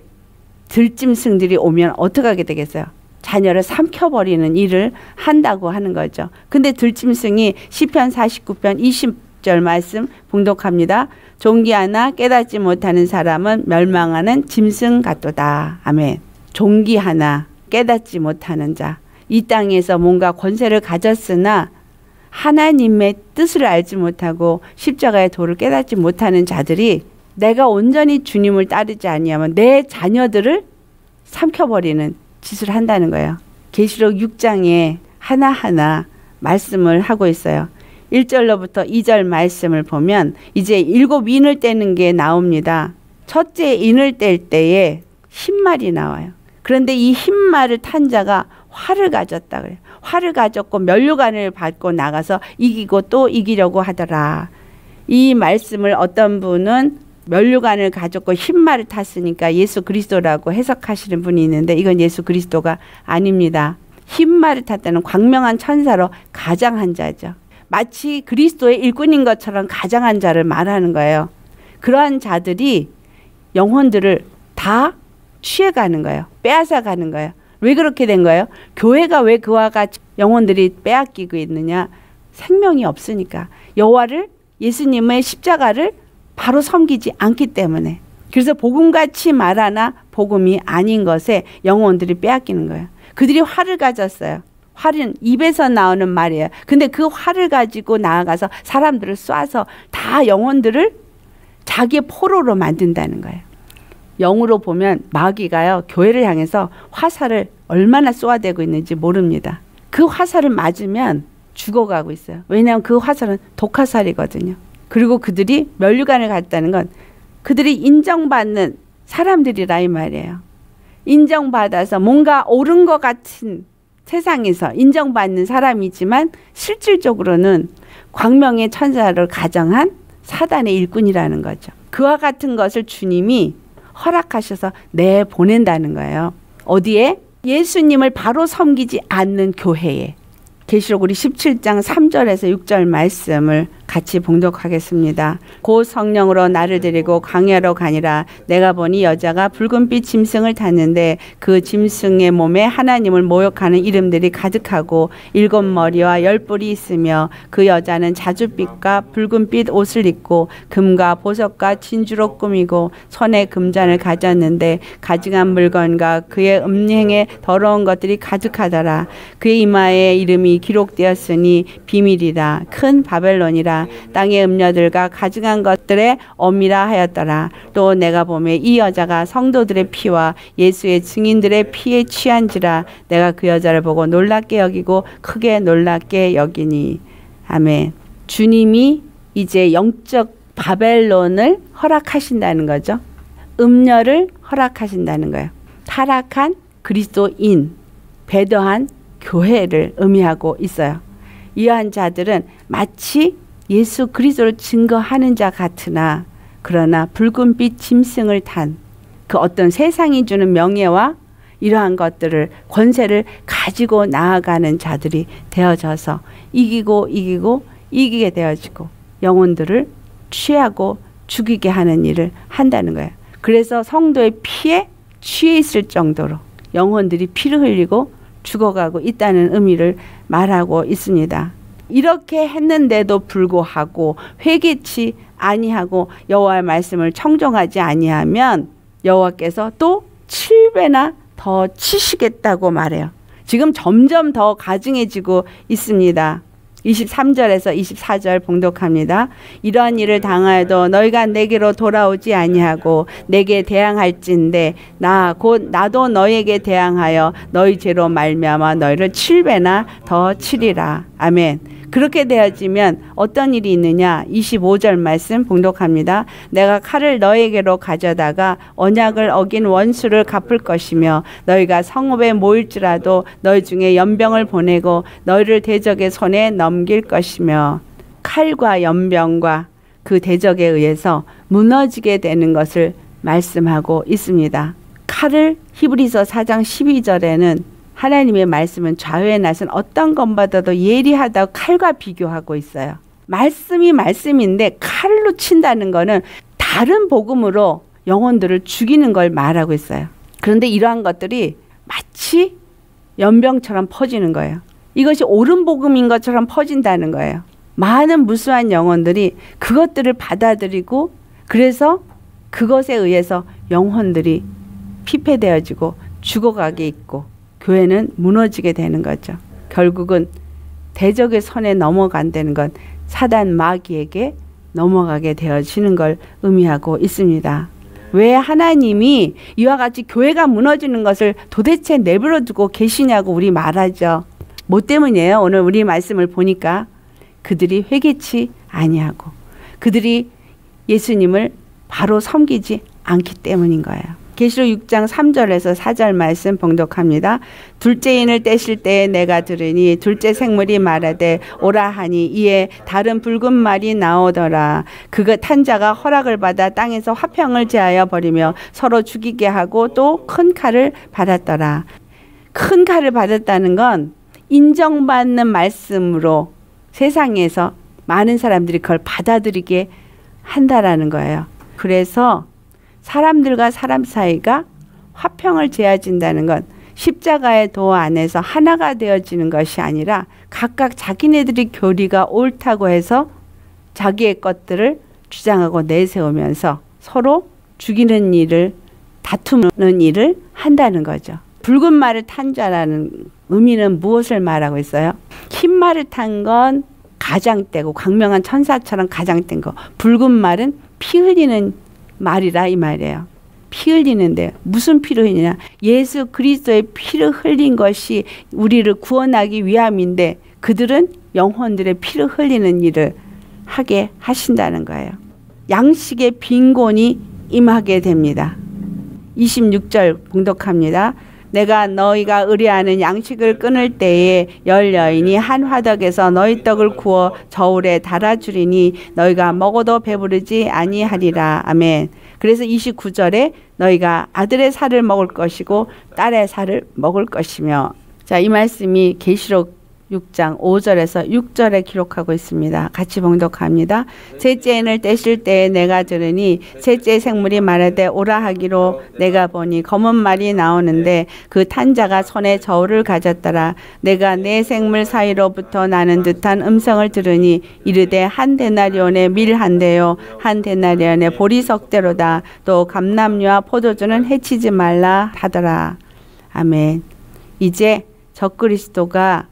들짐승들이 오면 어떻게 하게 되겠어요? 자녀를 삼켜버리는 일을 한다고 하는 거죠. 근데 들짐승이 시편 사십구 편 이십 절 말씀 봉독합니다. 존귀하나 깨닫지 못하는 사람은 멸망하는 짐승 같도다. 아멘. 존귀하나 깨닫지 못하는 자. 이 땅에서 뭔가 권세를 가졌으나 하나님의 뜻을 알지 못하고 십자가의 도를 깨닫지 못하는 자들이 내가 온전히 주님을 따르지 아니하면 내 자녀들을 삼켜버리는 짓을 한다는 거예요. 계시록 육 장에 하나하나 말씀을 하고 있어요. 일 절로부터 이 절 말씀을 보면 이제 일곱 인을 떼는 게 나옵니다. 첫째 인을 뗄 때에 흰말이 나와요. 그런데 이 흰말을 탄 자가 활을 가졌다 그래요. 활을 가졌고 면류관을 받고 나가서 이기고 또 이기려고 하더라. 이 말씀을 어떤 분은 면류관을 가졌고 흰말을 탔으니까 예수 그리스도라고 해석하시는 분이 있는데 이건 예수 그리스도가 아닙니다. 흰말을 탔다는 광명한 천사로 가장한 자죠. 마치 그리스도의 일꾼인 것처럼 가장한 자를 말하는 거예요. 그러한 자들이 영혼들을 다 취해가는 거예요. 빼앗아가는 거예요. 왜 그렇게 된 거예요? 교회가 왜 그와 같이 영혼들이 빼앗기고 있느냐? 생명이 없으니까. 여호와를, 예수님의 십자가를 바로 섬기지 않기 때문에. 그래서 복음같이 말하나 복음이 아닌 것에 영혼들이 빼앗기는 거예요. 그들이 활을 가졌어요. 활은 입에서 나오는 말이에요. 근데 그 활을 가지고 나아가서 사람들을 쏴서 다 영혼들을 자기의 포로로 만든다는 거예요. 영으로 보면 마귀가요, 교회를 향해서 화살을 얼마나 쏘아대고 있는지 모릅니다. 그 화살을 맞으면 죽어가고 있어요. 왜냐하면 그 화살은 독화살이거든요. 그리고 그들이 면류관을 갔다는 건 그들이 인정받는 사람들이라 이 말이에요. 인정받아서 뭔가 옳은 것 같은 세상에서 인정받는 사람이지만 실질적으로는 광명의 천사를 가정한 사단의 일꾼이라는 거죠. 그와 같은 것을 주님이 허락하셔서 내보낸다는 거예요. 어디에? 예수님을 바로 섬기지 않는 교회에. 계시록 우리 십칠 장 삼 절에서 육 절 말씀을 같이 봉독하겠습니다. 곧 성령으로 나를 데리고 광야로 가니라. 내가 보니 여자가 붉은빛 짐승을 탔는데 그 짐승의 몸에 하나님을 모욕하는 이름들이 가득하고 일곱 머리와 열 뿔이 있으며 그 여자는 자줏빛과 붉은빛 옷을 입고 금과 보석과 진주로 꾸미고 손에 금잔을 가졌는데 가증한 물건과 그의 음행에 더러운 것들이 가득하더라. 그의 이마에 이름이 기록되었으니 비밀이라 큰 바벨론이라 땅의 음녀들과 가증한 것들의 엄이라 하였더라. 또 내가 보매 이 여자가 성도들의 피와 예수의 증인들의 피에 취한지라. 내가 그 여자를 보고 놀랍게 여기고 크게 놀랍게 여기니. 아멘. 주님이 이제 영적 바벨론을 허락하신다는 거죠. 음녀를 허락하신다는 거예요. 타락한 그리스도인, 배도한 교회를 의미하고 있어요. 이러한 자들은 마치 예수 그리스도를 증거하는 자 같으나 그러나 붉은빛 짐승을 탄 그 어떤 세상이 주는 명예와 이러한 것들을 권세를 가지고 나아가는 자들이 되어져서 이기고 이기고 이기게 되어지고 영혼들을 취하고 죽이게 하는 일을 한다는 거예요. 그래서 성도의 피에 취해 있을 정도로 영혼들이 피를 흘리고 죽어가고 있다는 의미를 말하고 있습니다. 이렇게 했는데도 불구하고 회개치 아니하고 여호와의 말씀을 청종하지 아니하면 여호와께서 또 칠 배나 더 치시겠다고 말해요. 지금 점점 더 가증해지고 있습니다. 이십삼 절에서 이십사 절 봉독합니다. 이러한 일을 당하여도 너희가 내게로 돌아오지 아니하고 내게 대항할진대 나 곧 나도 너희에게 대항하여 너희 죄로 말미암아 너희를 칠 배나 더 치리라. 아멘. 그렇게 되어지면 어떤 일이 있느냐? 이십오 절 말씀 봉독합니다. 내가 칼을 너희에게로 가져다가 언약을 어긴 원수를 갚을 것이며 너희가 성읍에 모일지라도 너희 중에 연병을 보내고 너희를 대적의 손에 넘길 것이며 칼과 연병과 그 대적에 의해서 무너지게 되는 것을 말씀하고 있습니다. 칼을 히브리서 사 장 십이 절에는 하나님의 말씀은 좌우에 나선 어떤 것보다도 예리하다고 칼과 비교하고 있어요. 말씀이 말씀인데 칼로 친다는 거는 다른 복음으로 영혼들을 죽이는 걸 말하고 있어요. 그런데 이러한 것들이 마치 연병처럼 퍼지는 거예요. 이것이 옳은 복음인 것처럼 퍼진다는 거예요. 많은 무수한 영혼들이 그것들을 받아들이고 그래서 그것에 의해서 영혼들이 피폐되어지고 죽어가게 있고 교회는 무너지게 되는 거죠. 결국은 대적의 손에 넘어간다는 건 사단 마귀에게 넘어가게 되어지는 걸 의미하고 있습니다. 왜 하나님이 이와 같이 교회가 무너지는 것을 도대체 내버려 두고 계시냐고 우리 말하죠. 뭐 때문이에요? 오늘 우리 말씀을 보니까 그들이 회개치 아니하고 그들이 예수님을 바로 섬기지 않기 때문인 거예요. 계시록 육 장 삼 절에서 사 절 말씀 봉독합니다. 둘째 인을 떼실 때에 내가 들으니 둘째 생물이 말하되 오라 하니 이에 다른 붉은 말이 나오더라. 그가 탄 자가 허락을 받아 땅에서 화평을 제하여 버리며 서로 죽이게 하고 또 큰 칼을 받았더라. 큰 칼을 받았다는 건 인정받는 말씀으로 세상에서 많은 사람들이 그걸 받아들이게 한다라는 거예요. 그래서 사람들과 사람 사이가 화평을 제하진다는 건 십자가의 도 안에서 하나가 되어지는 것이 아니라 각각 자기네들이 교리가 옳다고 해서 자기의 것들을 주장하고 내세우면서 서로 죽이는 일을, 다투는 일을 한다는 거죠. 붉은 말을 탄 자라는 의미는 무엇을 말하고 있어요? 흰 말을 탄 건 가장되고 광명한 천사처럼 가장된 거. 붉은 말은 피 흘리는 말이라 이 말이에요. 피 흘리는데 무슨 피를 흘리냐? 예수 그리스도의 피를 흘린 것이 우리를 구원하기 위함인데 그들은 영혼들의 피를 흘리는 일을 하게 하신다는 거예요. 양식의 빈곤이 임하게 됩니다. 이십육 절 봉독합니다. 내가 너희가 의뢰하는 양식을 끊을 때에 열 여인이 한 화덕에서 너희 떡을 구워 저울에 달아주리니 너희가 먹어도 배부르지 아니하리라. 아멘. 그래서 이십구 절에 너희가 아들의 살을 먹을 것이고 딸의 살을 먹을 것이며. 자, 이 말씀이 계시록 육 장 오 절에서 육 절에 기록하고 있습니다. 같이 봉독합니다. 셋째 인을 떼실 때에 내가 들으니 셋째 생물이 말하되 오라 하기로 내가 보니 검은 말이 나오는데 그 탄 자가 손에 저울을 가졌더라. 내가 네 생물 사이로부터 나는 듯한 음성을 들으니 이르되 한 데나리온의 밀 한 대요 한 데나리온의 보리석대로다. 또 감람류와 포도주는 해치지 말라 하더라. 아멘. 이제 적그리스도가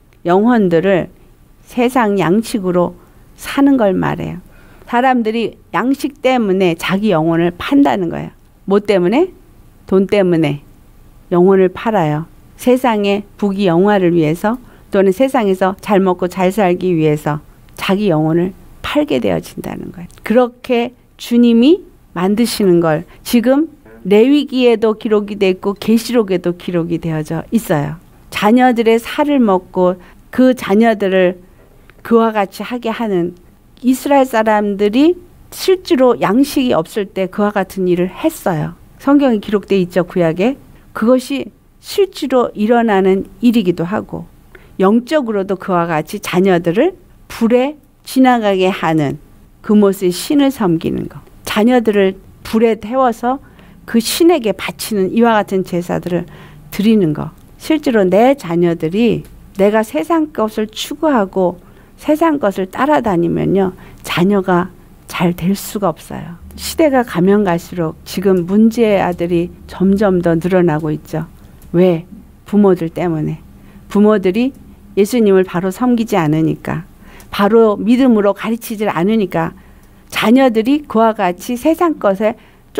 영혼들을 세상 양식으로 사는 걸 말해요. 사람들이 양식 때문에 자기 영혼을 판다는 거예요. 뭐 때문에? 돈 때문에 영혼을 팔아요. 세상의 부귀 영화를 위해서 또는 세상에서 잘 먹고 잘 살기 위해서 자기 영혼을 팔게 되어진다는 거예요. 그렇게 주님이 만드시는 걸 지금 레위기에도 기록이 되어 있고 계시록에도 기록이 되어져 있어요. 자녀들의 살을 먹고 그 자녀들을 그와 같이 하게 하는 이스라엘 사람들이 실제로 양식이 없을 때 그와 같은 일을 했어요. 성경에 기록되어 있죠, 구약에. 그것이 실제로 일어나는 일이기도 하고 영적으로도 그와 같이 자녀들을 불에 지나가게 하는 그못의 신을 섬기는 것. 자녀들을 불에 태워서 그 신에게 바치는 이와 같은 제사들을 드리는 것. 실제로 내 자녀들이 내가 세상 것을 추구하고 세상 것을 따라다니면요. 자녀가 잘 될 수가 없어요. 시대가 가면 갈수록 지금 문제의 아들이 점점 더 늘어나고 있죠. 왜? 부모들 때문에. 부모들이 예수님을 바로 섬기지 않으니까. 바로 믿음으로 가르치지 않으니까 자녀들이 그와 같이 세상 것에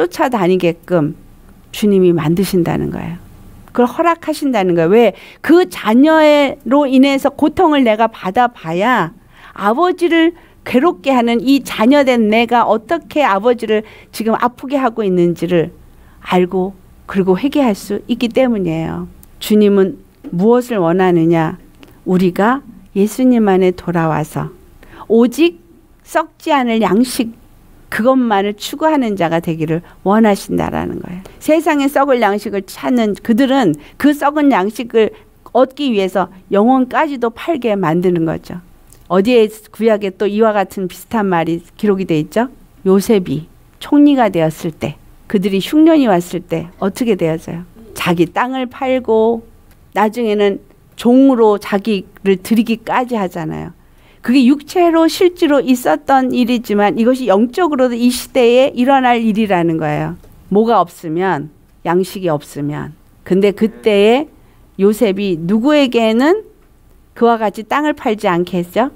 쫓아다니게끔 주님이 만드신다는 거예요. 그걸 허락하신다는 거예요. 왜? 그 자녀로 인해서 고통을 내가 받아봐야 아버지를 괴롭게 하는 이 자녀된 내가 어떻게 아버지를 지금 아프게 하고 있는지를 알고 그리고 회개할 수 있기 때문이에요. 주님은 무엇을 원하느냐? 우리가 예수님 안에 돌아와서 오직 썩지 않을 양식 그것만을 추구하는 자가 되기를 원하신다라는 거예요. 세상에 썩을 양식을 찾는 그들은 그 썩은 양식을 얻기 위해서 영혼까지도 팔게 만드는 거죠. 어디에 구약에 또 이와 같은 비슷한 말이 기록이 돼 있죠? 요셉이 총리가 되었을 때 그들이 흉년이 왔을 때 어떻게 되었어요? 자기 땅을 팔고 나중에는 종으로 자기를 드리기까지 하잖아요. 그게 육체로 실제로 있었던 일이지만 이것이 영적으로도 이 시대에 일어날 일이라는 거예요. 뭐가 없으면 양식이 없으면. 근데 그때에 요셉이 누구에게는 그와 같이 땅을 팔지 않겠죠?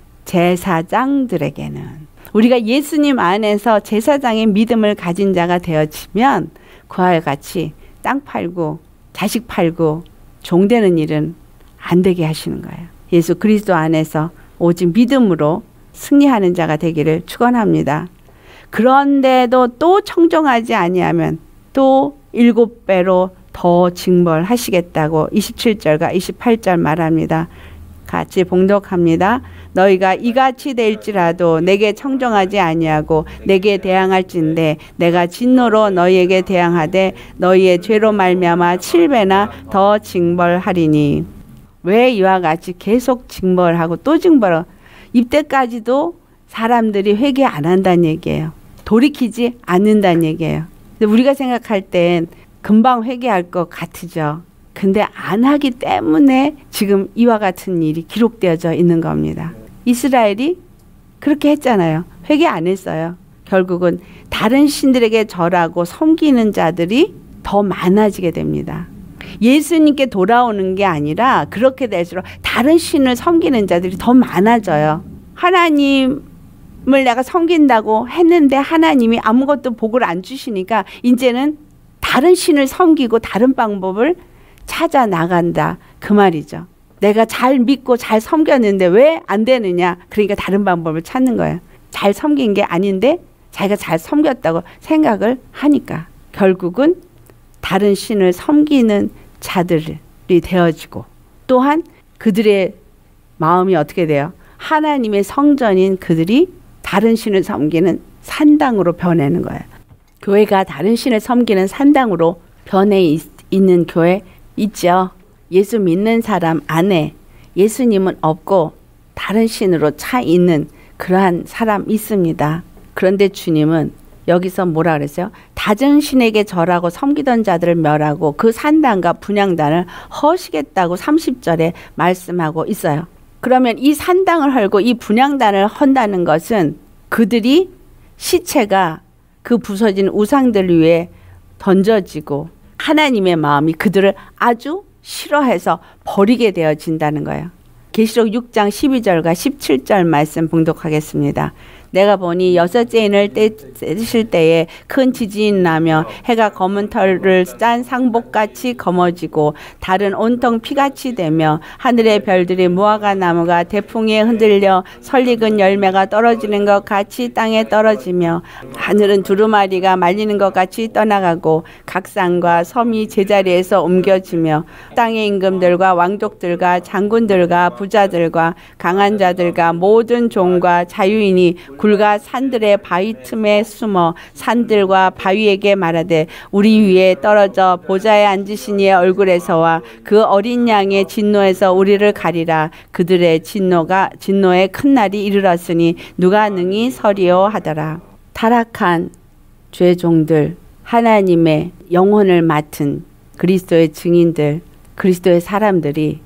제사장들에게는. 우리가 예수님 안에서 제사장의 믿음을 가진 자가 되어지면 그와 같이 땅 팔고 자식 팔고 종되는 일은 안 되게 하시는 거예요. 예수 그리스도 안에서 오직 믿음으로 승리하는 자가 되기를 축원합니다. 그런데도 또 청정하지 아니하면 또 일곱 배로 더 징벌하시겠다고 이십칠 절과 이십팔 절 말합니다. 같이 봉독합니다. 너희가 이같이 될지라도 내게 청정하지 아니하고 내게 대항할진대 내가 진노로 너희에게 대항하되 너희의 죄로 말미암아 칠 배나 더 징벌하리니. 왜 이와 같이 계속 징벌하고 또 징벌하고 이때까지도 사람들이 회개 안 한다는 얘기예요. 돌이키지 않는다는 얘기예요. 근데 우리가 생각할 땐 금방 회개할 것 같으죠. 근데 안 하기 때문에 지금 이와 같은 일이 기록되어져 있는 겁니다. 이스라엘이 그렇게 했잖아요. 회개 안 했어요. 결국은 다른 신들에게 절하고 섬기는 자들이 더 많아지게 됩니다. 예수님께 돌아오는 게 아니라 그렇게 될수록 다른 신을 섬기는 자들이 더 많아져요. 하나님을 내가 섬긴다고 했는데 하나님이 아무것도 복을 안 주시니까 이제는 다른 신을 섬기고 다른 방법을 찾아 나간다 그 말이죠. 내가 잘 믿고 잘 섬겼는데 왜 안 되느냐. 그러니까 다른 방법을 찾는 거예요. 잘 섬긴 게 아닌데 자기가 잘 섬겼다고 생각을 하니까 결국은 다른 신을 섬기는 자들이 되어지고 또한 그들의 마음이 어떻게 돼요? 하나님의 성전인 그들이 다른 신을 섬기는 산당으로 변하는 거예요. 교회가 다른 신을 섬기는 산당으로 변해 있, 있는 교회 있죠. 예수 믿는 사람 안에 예수님은 없고 다른 신으로 차 있는 그러한 사람 있습니다. 그런데 주님은 여기서 뭐라 그랬어요? 다른 신에게 절하고 섬기던 자들을 멸하고 그 산당과 분향단을 허시겠다고 삼십 절에 말씀하고 있어요. 그러면 이 산당을 헐고 이 분향단을 헌다는 것은 그들이 시체가 그 부서진 우상들 위에 던져지고 하나님의 마음이 그들을 아주 싫어해서 버리게 되어진다는 거예요. 계시록 육 장 십이 절과 십칠 절 말씀 봉독하겠습니다. 내가 보니 여섯째 인을 떼실 때에 큰 지진이 나며 해가 검은 털을 짠 상복같이 검어지고 달은 온통 피같이 되며 하늘의 별들이 무화과 나무가 대풍에 흔들려 설익은 열매가 떨어지는 것 같이 땅에 떨어지며 하늘은 두루마리가 말리는 것 같이 떠나가고 각 산과 섬이 제자리에서 옮겨지며 땅의 임금들과 왕족들과 장군들과 부자들과 강한 자들과 모든 종과 자유인이 굴과 산들의 바위 틈에 숨어 산들과 바위에게 말하되 우리 위에 떨어져 보좌에 앉으신 이의 얼굴에서와 그 어린 양의 진노에서 우리를 가리라. 그들의 진노가 진노의 큰 날이 이르렀으니 누가 능히 서리요 하더라. 타락한 죄종들, 하나님의 영혼을 맡은 그리스도의 증인들, 그리스도의 사람들이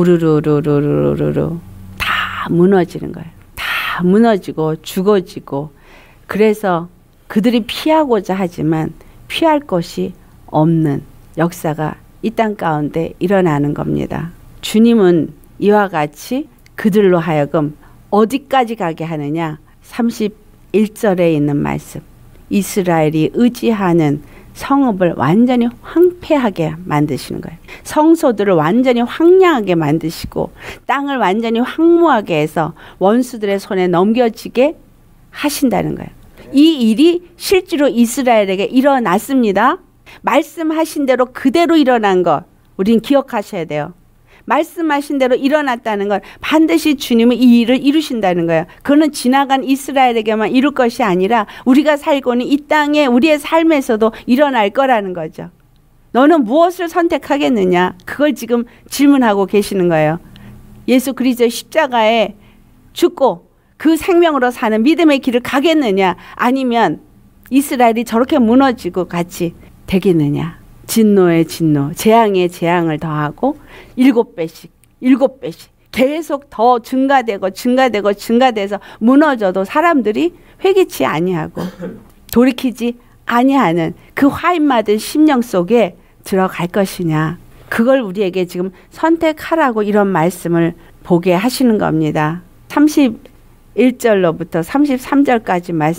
우르르르르르르 다 무너지는 거예요. 다 무너지고 죽어지고 그래서 그들이 피하고자 하지만 피할 곳이 없는 역사가 이 땅 가운데 일어나는 겁니다. 주님은 이와 같이 그들로 하여금 어디까지 가게 하느냐. 삼십일 절에 있는 말씀. 이스라엘이 의지하는 성읍을 완전히 황폐하게 만드시는 거예요. 성소들을 완전히 황량하게 만드시고 땅을 완전히 황무하게 해서 원수들의 손에 넘겨지게 하신다는 거예요. 이 일이 실제로 이스라엘에게 일어났습니다. 말씀하신 대로 그대로 일어난 것 우린 기억하셔야 돼요. 말씀하신 대로 일어났다는 건 반드시 주님은 이 일을 이루신다는 거예요. 그거는 지나간 이스라엘에게만 이룰 것이 아니라 우리가 살고 있는 이 땅에 우리의 삶에서도 일어날 거라는 거죠. 너는 무엇을 선택하겠느냐? 그걸 지금 질문하고 계시는 거예요. 예수 그리스도의 십자가에 죽고 그 생명으로 사는 믿음의 길을 가겠느냐? 아니면 이스라엘이 저렇게 무너지고 같이 되겠느냐? 진노의 진노, 재앙의 재앙을 더하고 일곱 배씩, 일곱 배씩 계속 더 증가되고 증가되고 증가돼서 무너져도 사람들이 회개치 아니하고 돌이키지 아니하는 그 화인맞은 심령 속에 들어갈 것이냐. 그걸 우리에게 지금 선택하라고 이런 말씀을 보게 하시는 겁니다. 삼십일 절로부터 삼십삼 절까지 말씀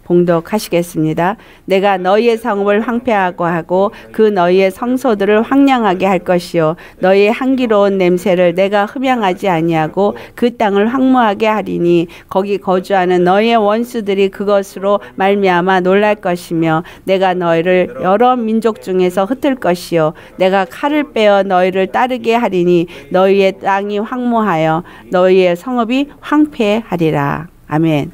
봉독하시겠습니다. 내가 너희의 성읍을 황폐하고 하고 그 너희의 성소들을 황량하게 할 것이요 너희의 향기로운 냄새를 내가 흠양하지 아니하고 그 땅을 황무하게 하리니 거기 거주하는 너희의 원수들이 그것으로 말미암아 놀랄 것이며 내가 너희를 여러 민족 중에서 흩을 것이요 내가 칼을 빼어 너희를 따르게 하리니 너희의 땅이 황무하여 너희의 성읍이 황폐하리라. 아멘.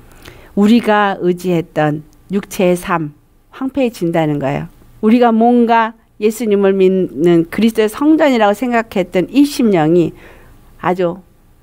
우리가 의지했던 육체의 삶 황폐해진다는 거예요. 우리가 뭔가 예수님을 믿는 그리스도의 성전이라고 생각했던 이 심령이 아주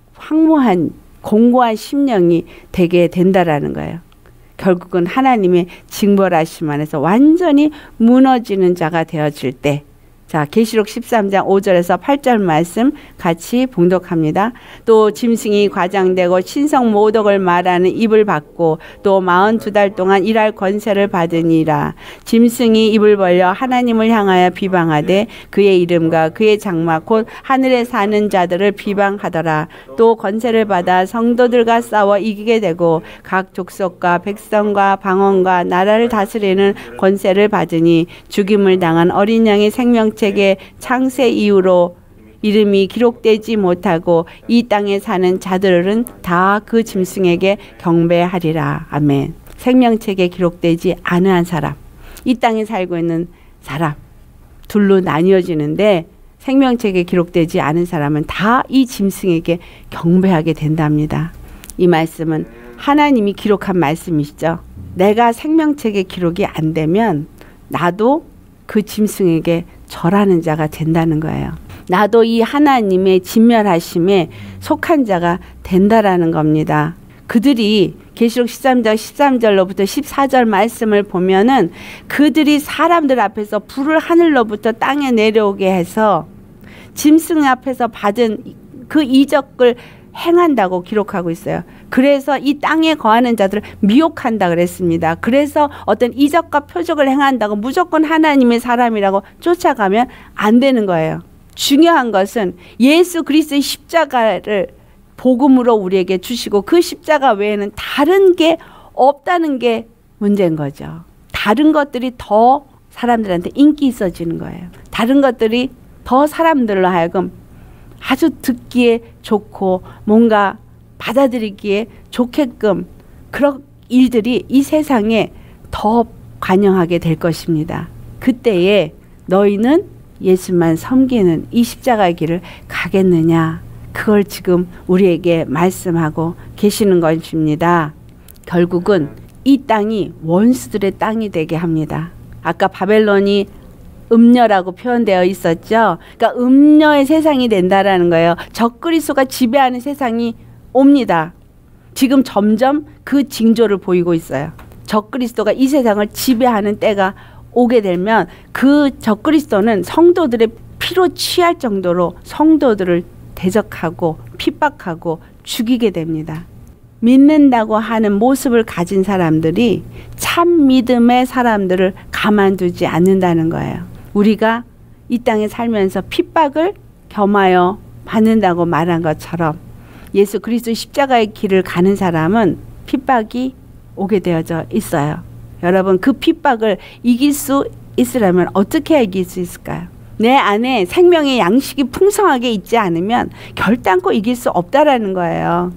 황무한 공고한 심령이 되게 된다라는 거예요. 결국은 하나님의 징벌하심 안에서 완전히 무너지는 자가 되어질 때, 자, 계시록 십삼 장 오 절에서 팔 절 말씀 같이 봉독합니다. 또 짐승이 과장되고 신성 모독을 말하는 입을 받고 또 마흔두 달 동안 일할 권세를 받으니라. 짐승이 입을 벌려 하나님을 향하여 비방하되 그의 이름과 그의 장막 곧 하늘에 사는 자들을 비방하더라. 또 권세를 받아 성도들과 싸워 이기게 되고 각 족속과 백성과 방언과 나라를 다스리는 권세를 받으니 죽임을 당한 어린 양의 생명체 책의 창세 이후로 이름이 기록되지 못하고 이 땅에 사는 자들은 다 그 짐승에게 경배하리라. 아멘. 생명책에 기록되지 않은 사람, 이 땅에 살고 있는 사람 둘로 나뉘어지는데 생명책에 기록되지 않은 사람은 다 이 짐승에게 경배하게 된답니다. 이 말씀은 하나님이 기록한 말씀이시죠. 내가 생명책에 기록이 안 되면 나도 그 짐승에게 절하는 자가 된다는 거예요. 나도 이 하나님의 진멸하심에 속한 자가 된다라는 겁니다. 그들이 계시록 십삼 장 십삼 절로부터 십사 절 말씀을 보면은 그들이 사람들 앞에서 불을 하늘로부터 땅에 내려오게 해서 짐승 앞에서 받은 그 이적을 행한다고 기록하고 있어요. 그래서 이 땅에 거하는 자들을 미혹한다 그랬습니다. 그래서 어떤 이적과 표적을 행한다고 무조건 하나님의 사람이라고 쫓아가면 안 되는 거예요. 중요한 것은 예수 그리스도의 십자가를 복음으로 우리에게 주시고 그 십자가 외에는 다른 게 없다는 게 문제인 거죠. 다른 것들이 더 사람들한테 인기 있어지는 거예요. 다른 것들이 더 사람들로 하여금 아주 듣기에 좋고 뭔가 받아들이기에 좋게끔 그런 일들이 이 세상에 더 관영하게 될 것입니다. 그때에 너희는 예수만 섬기는 이 십자가의 길을 가겠느냐? 그걸 지금 우리에게 말씀하고 계시는 것입니다. 결국은 이 땅이 원수들의 땅이 되게 합니다. 아까 바벨론이 음녀라고 표현되어 있었죠. 그러니까 음녀의 세상이 된다라는 거예요. 적그리스도가 지배하는 세상이 옵니다. 지금 점점 그 징조를 보이고 있어요. 적그리스도가 이 세상을 지배하는 때가 오게 되면 그 적그리스도는 성도들의 피로 취할 정도로 성도들을 대적하고 핍박하고 죽이게 됩니다. 믿는다고 하는 모습을 가진 사람들이 참 믿음의 사람들을 가만두지 않는다는 거예요. 우리가 이 땅에 살면서 핍박을 겸하여 받는다고 말한 것처럼 예수 그리스도 십자가의 길을 가는 사람은 핍박이 오게 되어져 있어요. 여러분, 그 핍박을 이길 수 있으려면 어떻게 이길 수 있을까요? 내 안에 생명의 양식이 풍성하게 있지 않으면 결단코 이길 수 없다라는 거예요.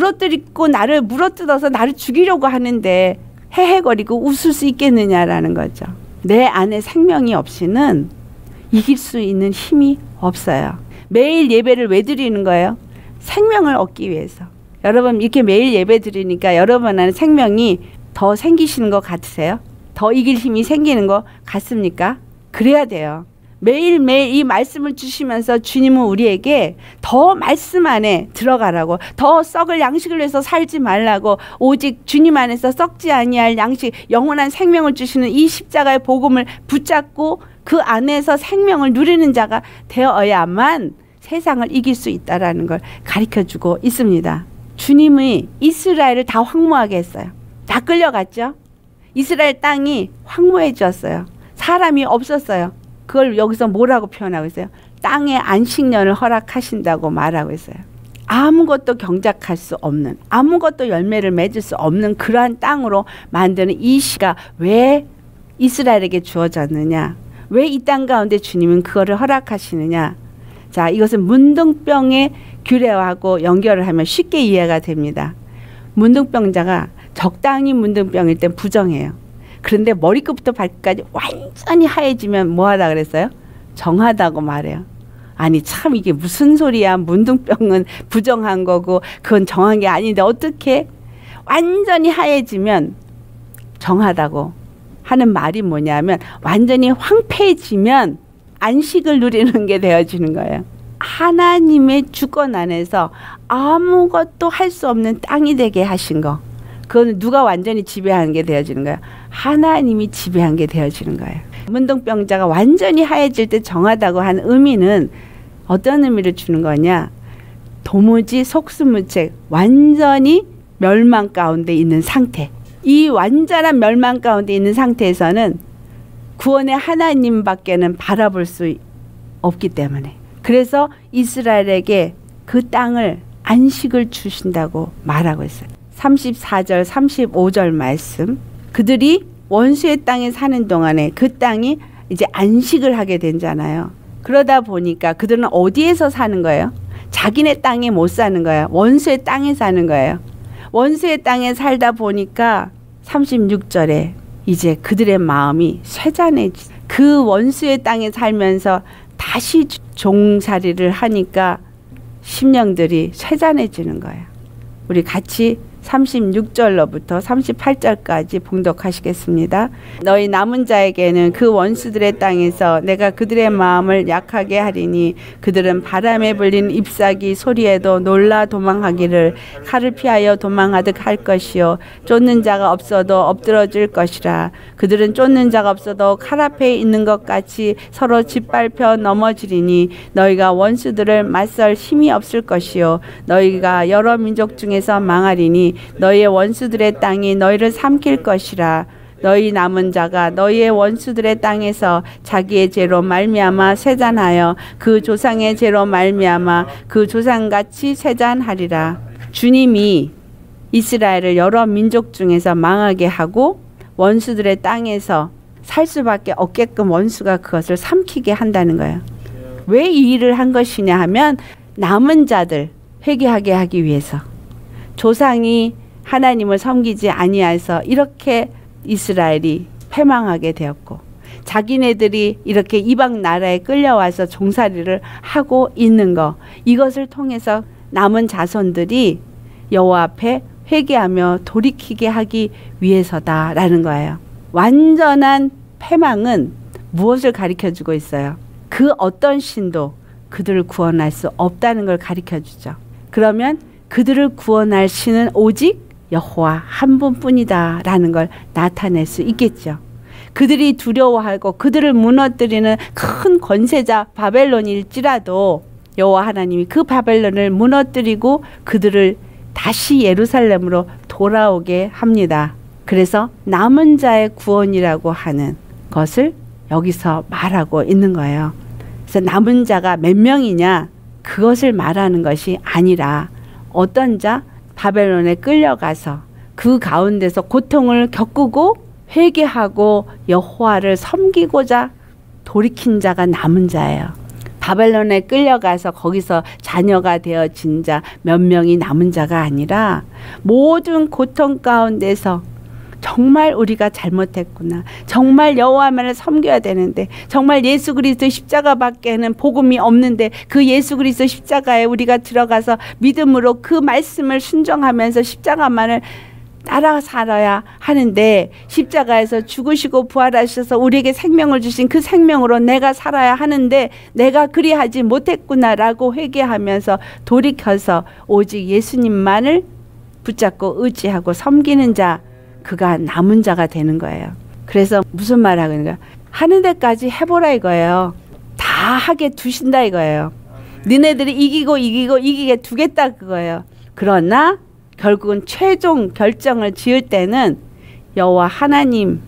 물어뜯고 나를 물어뜯어서 나를 죽이려고 하는데 헤헤거리고 웃을 수 있겠느냐라는 거죠. 내 안에 생명이 없이는 이길 수 있는 힘이 없어요. 매일 예배를 왜 드리는 거예요? 생명을 얻기 위해서. 여러분 이렇게 매일 예배 드리니까 여러분 안에 생명이 더 생기시는 것 같으세요? 더 이길 힘이 생기는 것 같습니까? 그래야 돼요. 매일매일 이 말씀을 주시면서 주님은 우리에게 더 말씀 안에 들어가라고, 더 썩을 양식을 위해서 살지 말라고, 오직 주님 안에서 썩지 아니할 양식, 영원한 생명을 주시는 이 십자가의 복음을 붙잡고 그 안에서 생명을 누리는 자가 되어야만 세상을 이길 수 있다는 걸 가르쳐주고 있습니다. 주님이 이스라엘을 다 황무하게 했어요. 다 끌려갔죠. 이스라엘 땅이 황무해졌어요. 사람이 없었어요. 그걸 여기서 뭐라고 표현하고 있어요? 땅의 안식년을 허락하신다고 말하고 있어요. 아무것도 경작할 수 없는, 아무것도 열매를 맺을 수 없는 그러한 땅으로 만드는 이 시가 왜 이스라엘에게 주어졌느냐? 왜 이 땅 가운데 주님은 그거를 허락하시느냐? 자, 이것은 문둥병의 규례하고 연결을 하면 쉽게 이해가 됩니다. 문둥병자가 적당히 문둥병일 땐 부정해요. 그런데 머리끝부터 발끝까지 완전히 하얘지면 뭐하다 그랬어요? 정하다고 말해요. 아니 참 이게 무슨 소리야. 문둥병은 부정한 거고 그건 정한 게 아닌데 어떻게 완전히 하얘지면 정하다고 하는 말이 뭐냐면 완전히 황폐해지면 안식을 누리는 게 되어지는 거예요. 하나님의 주권 안에서 아무것도 할 수 없는 땅이 되게 하신 거. 그건 누가 완전히 지배하는 게 되어지는 거예요? 하나님이 지배한 게 되어지는 거예요. 문둥병자가 완전히 하얘질 때 정하다고 한 의미는 어떤 의미를 주는 거냐? 도무지 속수무책, 완전히 멸망 가운데 있는 상태. 이 완전한 멸망 가운데 있는 상태에서는 구원의 하나님밖에는 바라볼 수 없기 때문에. 그래서 이스라엘에게 그 땅을 안식을 주신다고 말하고 있어요. 삼십사 절 삼십오 절 말씀. 그들이 원수의 땅에 사는 동안에 그 땅이 이제 안식을 하게 되잖아요. 그러다 보니까 그들은 어디에서 사는 거예요? 자기네 땅에 못 사는 거예요. 원수의 땅에 사는 거예요. 원수의 땅에 살다 보니까 삼십육 절에 이제 그들의 마음이 쇠잔해지. 그 원수의 땅에 살면서 다시 종살이를 하니까 심령들이 쇠잔해지는 거예요. 우리 같이 삼십육 절로부터 삼십팔 절까지 봉독하시겠습니다. 너희 남은 자에게는 그 원수들의 땅에서 내가 그들의 마음을 약하게 하리니 그들은 바람에 불린 잎사귀 소리에도 놀라 도망하기를 칼을 피하여 도망하듯 할 것이요 쫓는 자가 없어도 엎드러질 것이라. 그들은 쫓는 자가 없어도 칼 앞에 있는 것 같이 서로 짓밟혀 넘어지리니 너희가 원수들을 맞설 힘이 없을 것이요 너희가 여러 민족 중에서 망하리니 너희의 원수들의 땅이 너희를 삼킬 것이라. 너희 남은 자가 너희의 원수들의 땅에서 자기의 죄로 말미암아 쇠잔하여 그 조상의 죄로 말미암아 그 조상같이 쇠잔하리라. 주님이 이스라엘을 여러 민족 중에서 망하게 하고 원수들의 땅에서 살 수밖에 없게끔 원수가 그것을 삼키게 한다는 거예요. 왜 이 일을 한 것이냐 하면 남은 자들 회개하게 하기 위해서. 조상이 하나님을 섬기지 아니해서 이렇게 이스라엘이 패망하게 되었고 자기네들이 이렇게 이방 나라에 끌려와서 종살이를 하고 있는 거, 이것을 통해서 남은 자손들이 여호와 앞에 회개하며 돌이키게 하기 위해서다라는 거예요. 완전한 패망은 무엇을 가르쳐주고 있어요? 그 어떤 신도 그들을 구원할 수 없다는 걸 가르쳐주죠. 그러면 그들을 구원할 신은 오직 여호와 한 분뿐이다 라는 걸 나타낼 수 있겠죠. 그들이 두려워하고 그들을 무너뜨리는 큰 권세자 바벨론일지라도 여호와 하나님이 그 바벨론을 무너뜨리고 그들을 다시 예루살렘으로 돌아오게 합니다. 그래서 남은 자의 구원이라고 하는 것을 여기서 말하고 있는 거예요. 그래서 남은 자가 몇 명이냐, 그것을 말하는 것이 아니라 어떤 자? 바벨론에 끌려가서 그 가운데서 고통을 겪고 회개하고 여호와를 섬기고자 돌이킨 자가 남은 자예요. 바벨론에 끌려가서 거기서 자녀가 되어진 자 몇 명이 남은 자가 아니라 모든 고통 가운데서 정말 우리가 잘못했구나. 정말 여호와만을 섬겨야 되는데 정말 예수 그리스도 십자가밖에는 복음이 없는데 그 예수 그리스도 십자가에 우리가 들어가서 믿음으로 그 말씀을 순종하면서 십자가만을 따라 살아야 하는데 십자가에서 죽으시고 부활하셔서 우리에게 생명을 주신 그 생명으로 내가 살아야 하는데 내가 그리하지 못했구나라고 회개하면서 돌이켜서 오직 예수님만을 붙잡고 의지하고 섬기는 자, 그가 남은 자가 되는 거예요. 그래서 무슨 말 하는가? 하는 데까지 해보라 이거예요. 다 하게 두신다 이거예요. 너네들이 이기고 이기고 이기게 두겠다 그거예요. 그러나 결국은 최종 결정을 지을 때는 여호와 하나님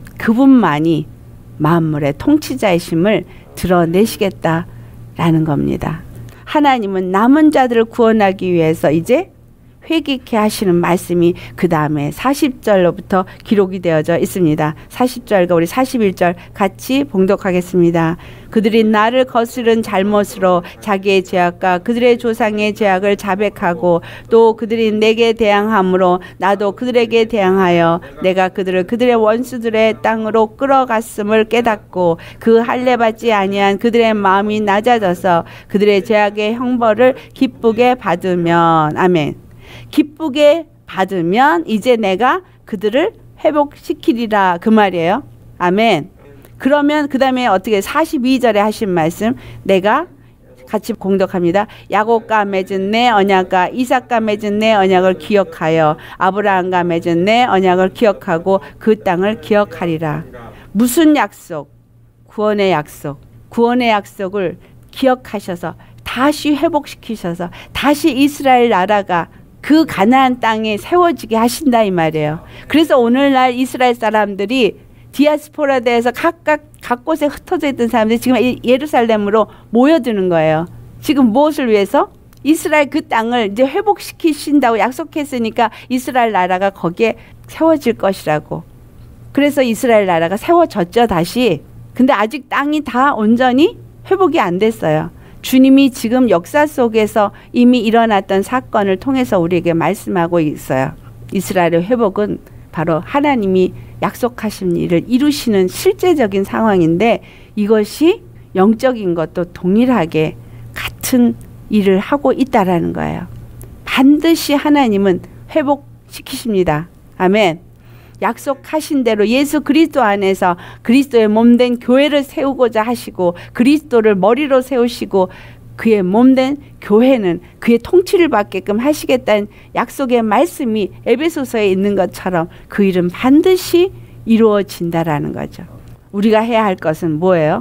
그분만이 만물의 통치자이심을 드러내시겠다라는 겁니다. 하나님은 남은 자들을 구원하기 위해서 이제 회개케 하시는 말씀이 그 다음에 사십 절로부터 기록이 되어져 있습니다. 사십 절과 우리 사십일 절 같이 봉독하겠습니다. 그들이 나를 거스른 잘못으로 자기의 죄악과 그들의 조상의 죄악을 자백하고 또 그들이 내게 대항함으로 나도 그들에게 대항하여 내가 그들을 그들의 원수들의 땅으로 끌어갔음을 깨닫고 그 할례 받지 아니한 그들의 마음이 낮아져서 그들의 죄악의 형벌을 기쁘게 받으면 아멘. 기쁘게 받으면 이제 내가 그들을 회복시키리라 그 말이에요. 아멘. 그러면 그 다음에 어떻게 사십이 절에 하신 말씀 내가 같이 공독합니다. 야곱과 맺은 내 언약과 이삭과 맺은 내 언약을 기억하여 아브라함과 맺은 내 언약을 기억하고 그 땅을 기억하리라. 무슨 약속? 구원의 약속. 구원의 약속을 기억하셔서 다시 회복시키셔서 다시 이스라엘 나라가 그 가나안 땅에 세워지게 하신다 이 말이에요. 그래서 오늘날 이스라엘 사람들이 디아스포라대에서 각각 각 곳에 흩어져 있던 사람들이 지금 예루살렘으로 모여드는 거예요. 지금 무엇을 위해서? 이스라엘 그 땅을 이제 회복시키신다고 약속했으니까 이스라엘 나라가 거기에 세워질 것이라고. 그래서 이스라엘 나라가 세워졌죠 다시. 근데 아직 땅이 다 온전히 회복이 안 됐어요. 주님이 지금 역사 속에서 이미 일어났던 사건을 통해서 우리에게 말씀하고 있어요. 이스라엘의 회복은 바로 하나님이 약속하신 일을 이루시는 실제적인 상황인데 이것이 영적인 것도 동일하게 같은 일을 하고 있다라는 거예요. 반드시 하나님은 회복시키십니다. 아멘. 약속하신 대로 예수 그리스도 안에서 그리스도의 몸된 교회를 세우고자 하시고 그리스도를 머리로 세우시고 그의 몸된 교회는 그의 통치를 받게끔 하시겠다는 약속의 말씀이 에베소서에 있는 것처럼 그 일은 반드시 이루어진다라는 거죠. 우리가 해야 할 것은 뭐예요?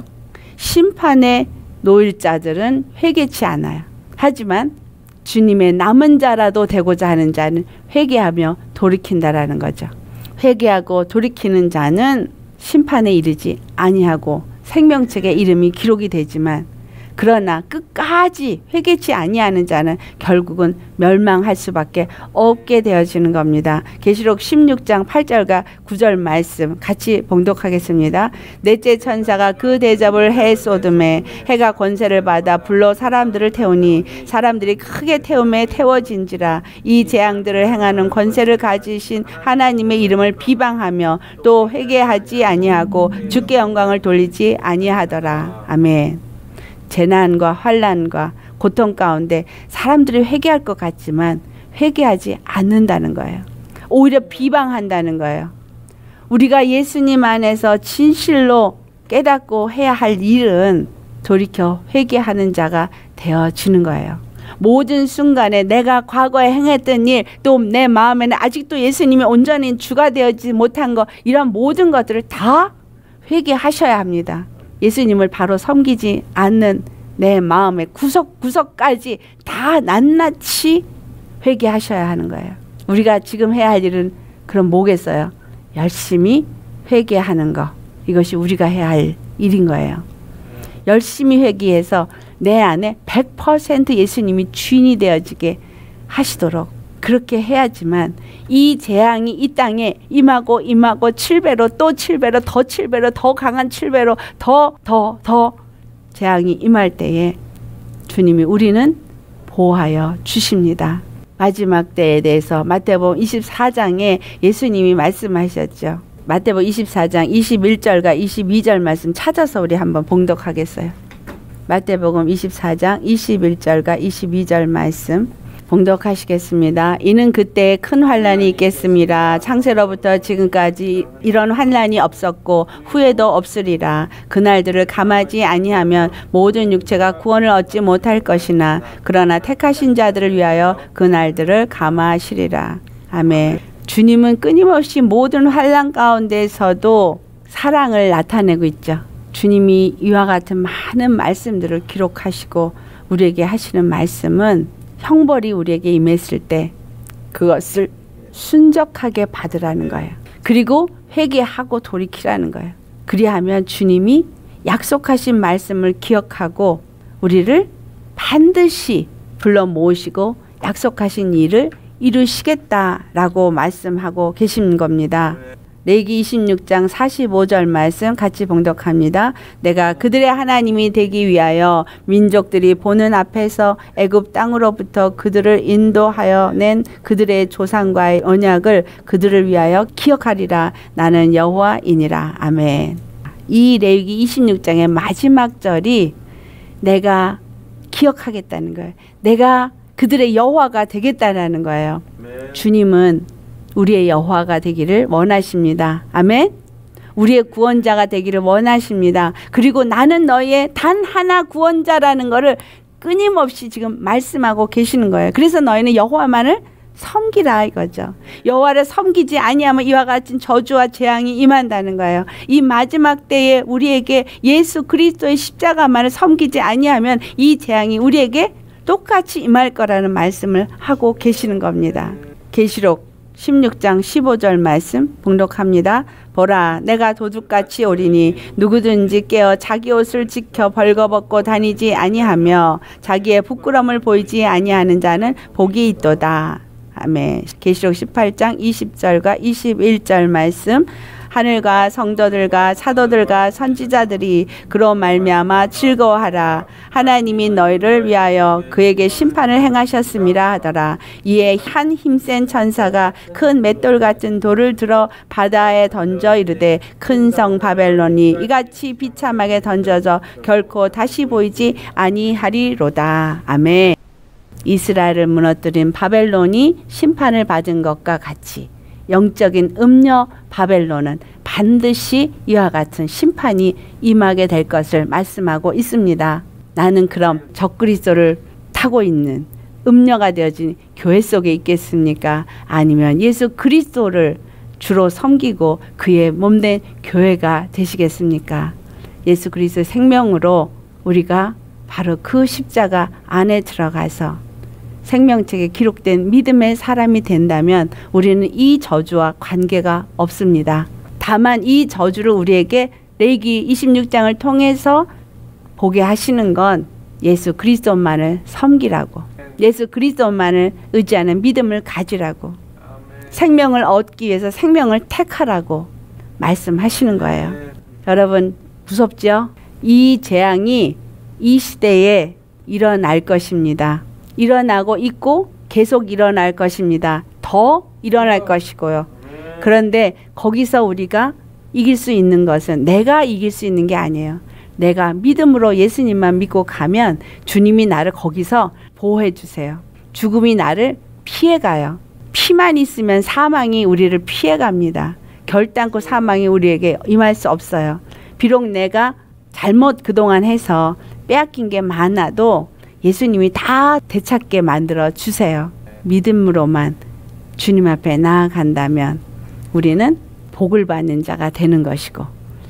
심판에 놓일 자들은 회개치 않아요. 하지만 주님의 남은 자라도 되고자 하는 자는 회개하며 돌이킨다라는 거죠. 회개하고 돌이키는 자는 심판에 이르지 아니하고 생명책에 이름이 기록이 되지만 그러나 끝까지 회개치 아니하는 자는 결국은 멸망할 수밖에 없게 되어지는 겁니다. 계시록 십육 장 팔 절과 구 절 말씀 같이 봉독하겠습니다. 넷째 천사가 그 대접을 해 쏟음에 해가 권세를 받아 불로 사람들을 태우니 사람들이 크게 태움에 태워진지라. 이 재앙들을 행하는 권세를 가지신 하나님의 이름을 비방하며 또 회개하지 아니하고 주께 영광을 돌리지 아니하더라. 아멘. 재난과 환난과 고통 가운데 사람들이 회개할 것 같지만 회개하지 않는다는 거예요. 오히려 비방한다는 거예요. 우리가 예수님 안에서 진실로 깨닫고 해야 할 일은 돌이켜 회개하는 자가 되어지는 거예요. 모든 순간에 내가 과거에 행했던 일, 또 내 마음에는 아직도 예수님이 온전히 주가 되어지 못한 것, 이런 모든 것들을 다 회개하셔야 합니다. 예수님을 바로 섬기지 않는 내 마음의 구석구석까지 다 낱낱이 회개하셔야 하는 거예요. 우리가 지금 해야 할 일은 그럼 뭐겠어요? 열심히 회개하는 거. 이것이 우리가 해야 할 일인 거예요. 열심히 회개해서 내 안에 백 퍼센트 예수님이 주인이 되어지게 하시도록 그렇게 해야지만 이 재앙이 이 땅에 임하고 임하고 칠 배로 또 칠 배로 더 칠 배로 더 강한 칠 배로 더 더 더 재앙이 임할 때에 주님이 우리는 보호하여 주십니다. 마지막 때에 대해서 마태복음 이십사 장에 예수님이 말씀하셨죠. 마태복음 이십사 장 이십일 절과 이십이 절 말씀 찾아서 우리 한번 봉독하겠어요. 마태복음 이십사 장 이십일 절과 이십이 절 말씀 봉독하시겠습니다. 이는 그때 큰 환난이 있겠습니다. 창세로부터 지금까지 이런 환난이 없었고 후에도 없으리라. 그날들을 감하지 아니하면 모든 육체가 구원을 얻지 못할 것이나 그러나 택하신 자들을 위하여 그날들을 감하시리라. 아멘. 주님은 끊임없이 모든 환난 가운데서도 사랑을 나타내고 있죠. 주님이 이와 같은 많은 말씀들을 기록하시고 우리에게 하시는 말씀은 형벌이 우리에게 임했을 때 그것을 순적하게 받으라는 거예요. 그리고 회개하고 돌이키라는 거예요. 그리하면 주님이 약속하신 말씀을 기억하고 우리를 반드시 불러 모으시고 약속하신 일을 이루시겠다라고 말씀하고 계신 겁니다. 레위기 이십육 장 사십오 절 말씀 같이 봉독합니다. 내가 그들의 하나님이 되기 위하여 민족들이 보는 앞에서 애굽 땅으로부터 그들을 인도하여 낸 그들의 조상과의 언약을 그들을 위하여 기억하리라. 나는 여호와이니라. 아멘. 이 레위기 이십육 장의 마지막 절이 내가 기억하겠다는 거예요. 내가 그들의 여호와가 되겠다라는 거예요. 아멘. 주님은 우리의 여호와가 되기를 원하십니다. 아멘. 우리의 구원자가 되기를 원하십니다. 그리고 나는 너희의 단 하나 구원자라는 것을 끊임없이 지금 말씀하고 계시는 거예요. 그래서 너희는 여호와만을 섬기라 이거죠. 여호와를 섬기지 아니하면 이와 같은 저주와 재앙이 임한다는 거예요. 이 마지막 때에 우리에게 예수 그리스도의 십자가만을 섬기지 아니하면 이 재앙이 우리에게 똑같이 임할 거라는 말씀을 하고 계시는 겁니다. 계시록 십육 장 십오 절 말씀 봉독합니다. 보라, 내가 도둑같이 오리니 누구든지 깨어 자기 옷을 지켜 벌거벗고 다니지 아니하며 자기의 부끄러움을 보이지 아니하는 자는 복이 있도다. 아멘. 계시록 십팔 장 이십 절과 이십일 절 말씀. 하늘과 성도들과 사도들과 선지자들이 그로 말미암아 즐거워하라. 하나님이 너희를 위하여 그에게 심판을 행하셨음이라 하더라. 이에 한 힘센 천사가 큰 맷돌 같은 돌을 들어 바다에 던져 이르되 큰 성 바벨론이 이같이 비참하게 던져져 결코 다시 보이지 아니하리로다. 아멘. 이스라엘을 무너뜨린 바벨론이 심판을 받은 것과 같이 영적인 음녀 바벨론은 반드시 이와 같은 심판이 임하게 될 것을 말씀하고 있습니다. 나는 그럼 적그리스도를 타고 있는 음녀가 되어진 교회 속에 있겠습니까? 아니면 예수 그리스도를 주로 섬기고 그의 몸된 교회가 되시겠습니까? 예수 그리스도의 생명으로 우리가 바로 그 십자가 안에 들어가서 생명책에 기록된 믿음의 사람이 된다면 우리는 이 저주와 관계가 없습니다. 다만 이 저주를 우리에게 레위기 이십육 장을 통해서 보게 하시는 건 예수 그리스도만을 섬기라고, 예수 그리스도만을 의지하는 믿음을 가지라고, 생명을 얻기 위해서 생명을 택하라고 말씀하시는 거예요. 여러분 무섭죠? 이 재앙이 이 시대에 일어날 것입니다. 일어나고 있고 계속 일어날 것입니다. 더 일어날 것이고요. 그런데 거기서 우리가 이길 수 있는 것은 내가 이길 수 있는 게 아니에요. 내가 믿음으로 예수님만 믿고 가면 주님이 나를 거기서 보호해 주세요. 죽음이 나를 피해가요. 피만 있으면 사망이 우리를 피해갑니다. 결단코 사망이 우리에게 임할 수 없어요. 비록 내가 잘못 그동안 해서 빼앗긴 게 많아도 예수님이 다 되찾게 만들어 주세요. 믿음으로만 주님 앞에 나아간다면 우리는 복을 받는 자가 되는 것이고,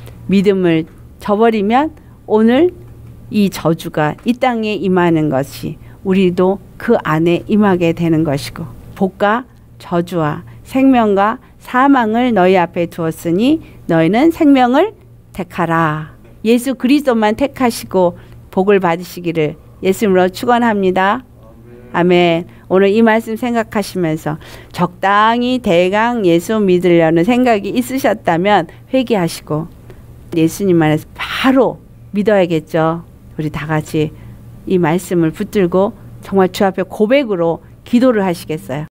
믿음을 저버리면 오늘 이 저주가 이 땅에 임하는 것이 우리도 그 안에 임하게 되는 것이고, 복과 저주와 생명과 사망을 너희 앞에 두었으니 너희는 생명을 택하라. 예수 그리스도만 택하시고 복을 받으시기를 예수님으로 축원합니다. 아멘. 오늘 이 말씀 생각하시면서 적당히 대강 예수 믿으려는 생각이 있으셨다면 회개하시고 예수님 안에서 바로 믿어야겠죠. 우리 다 같이 이 말씀을 붙들고 정말 주 앞에 고백으로 기도를 하시겠어요?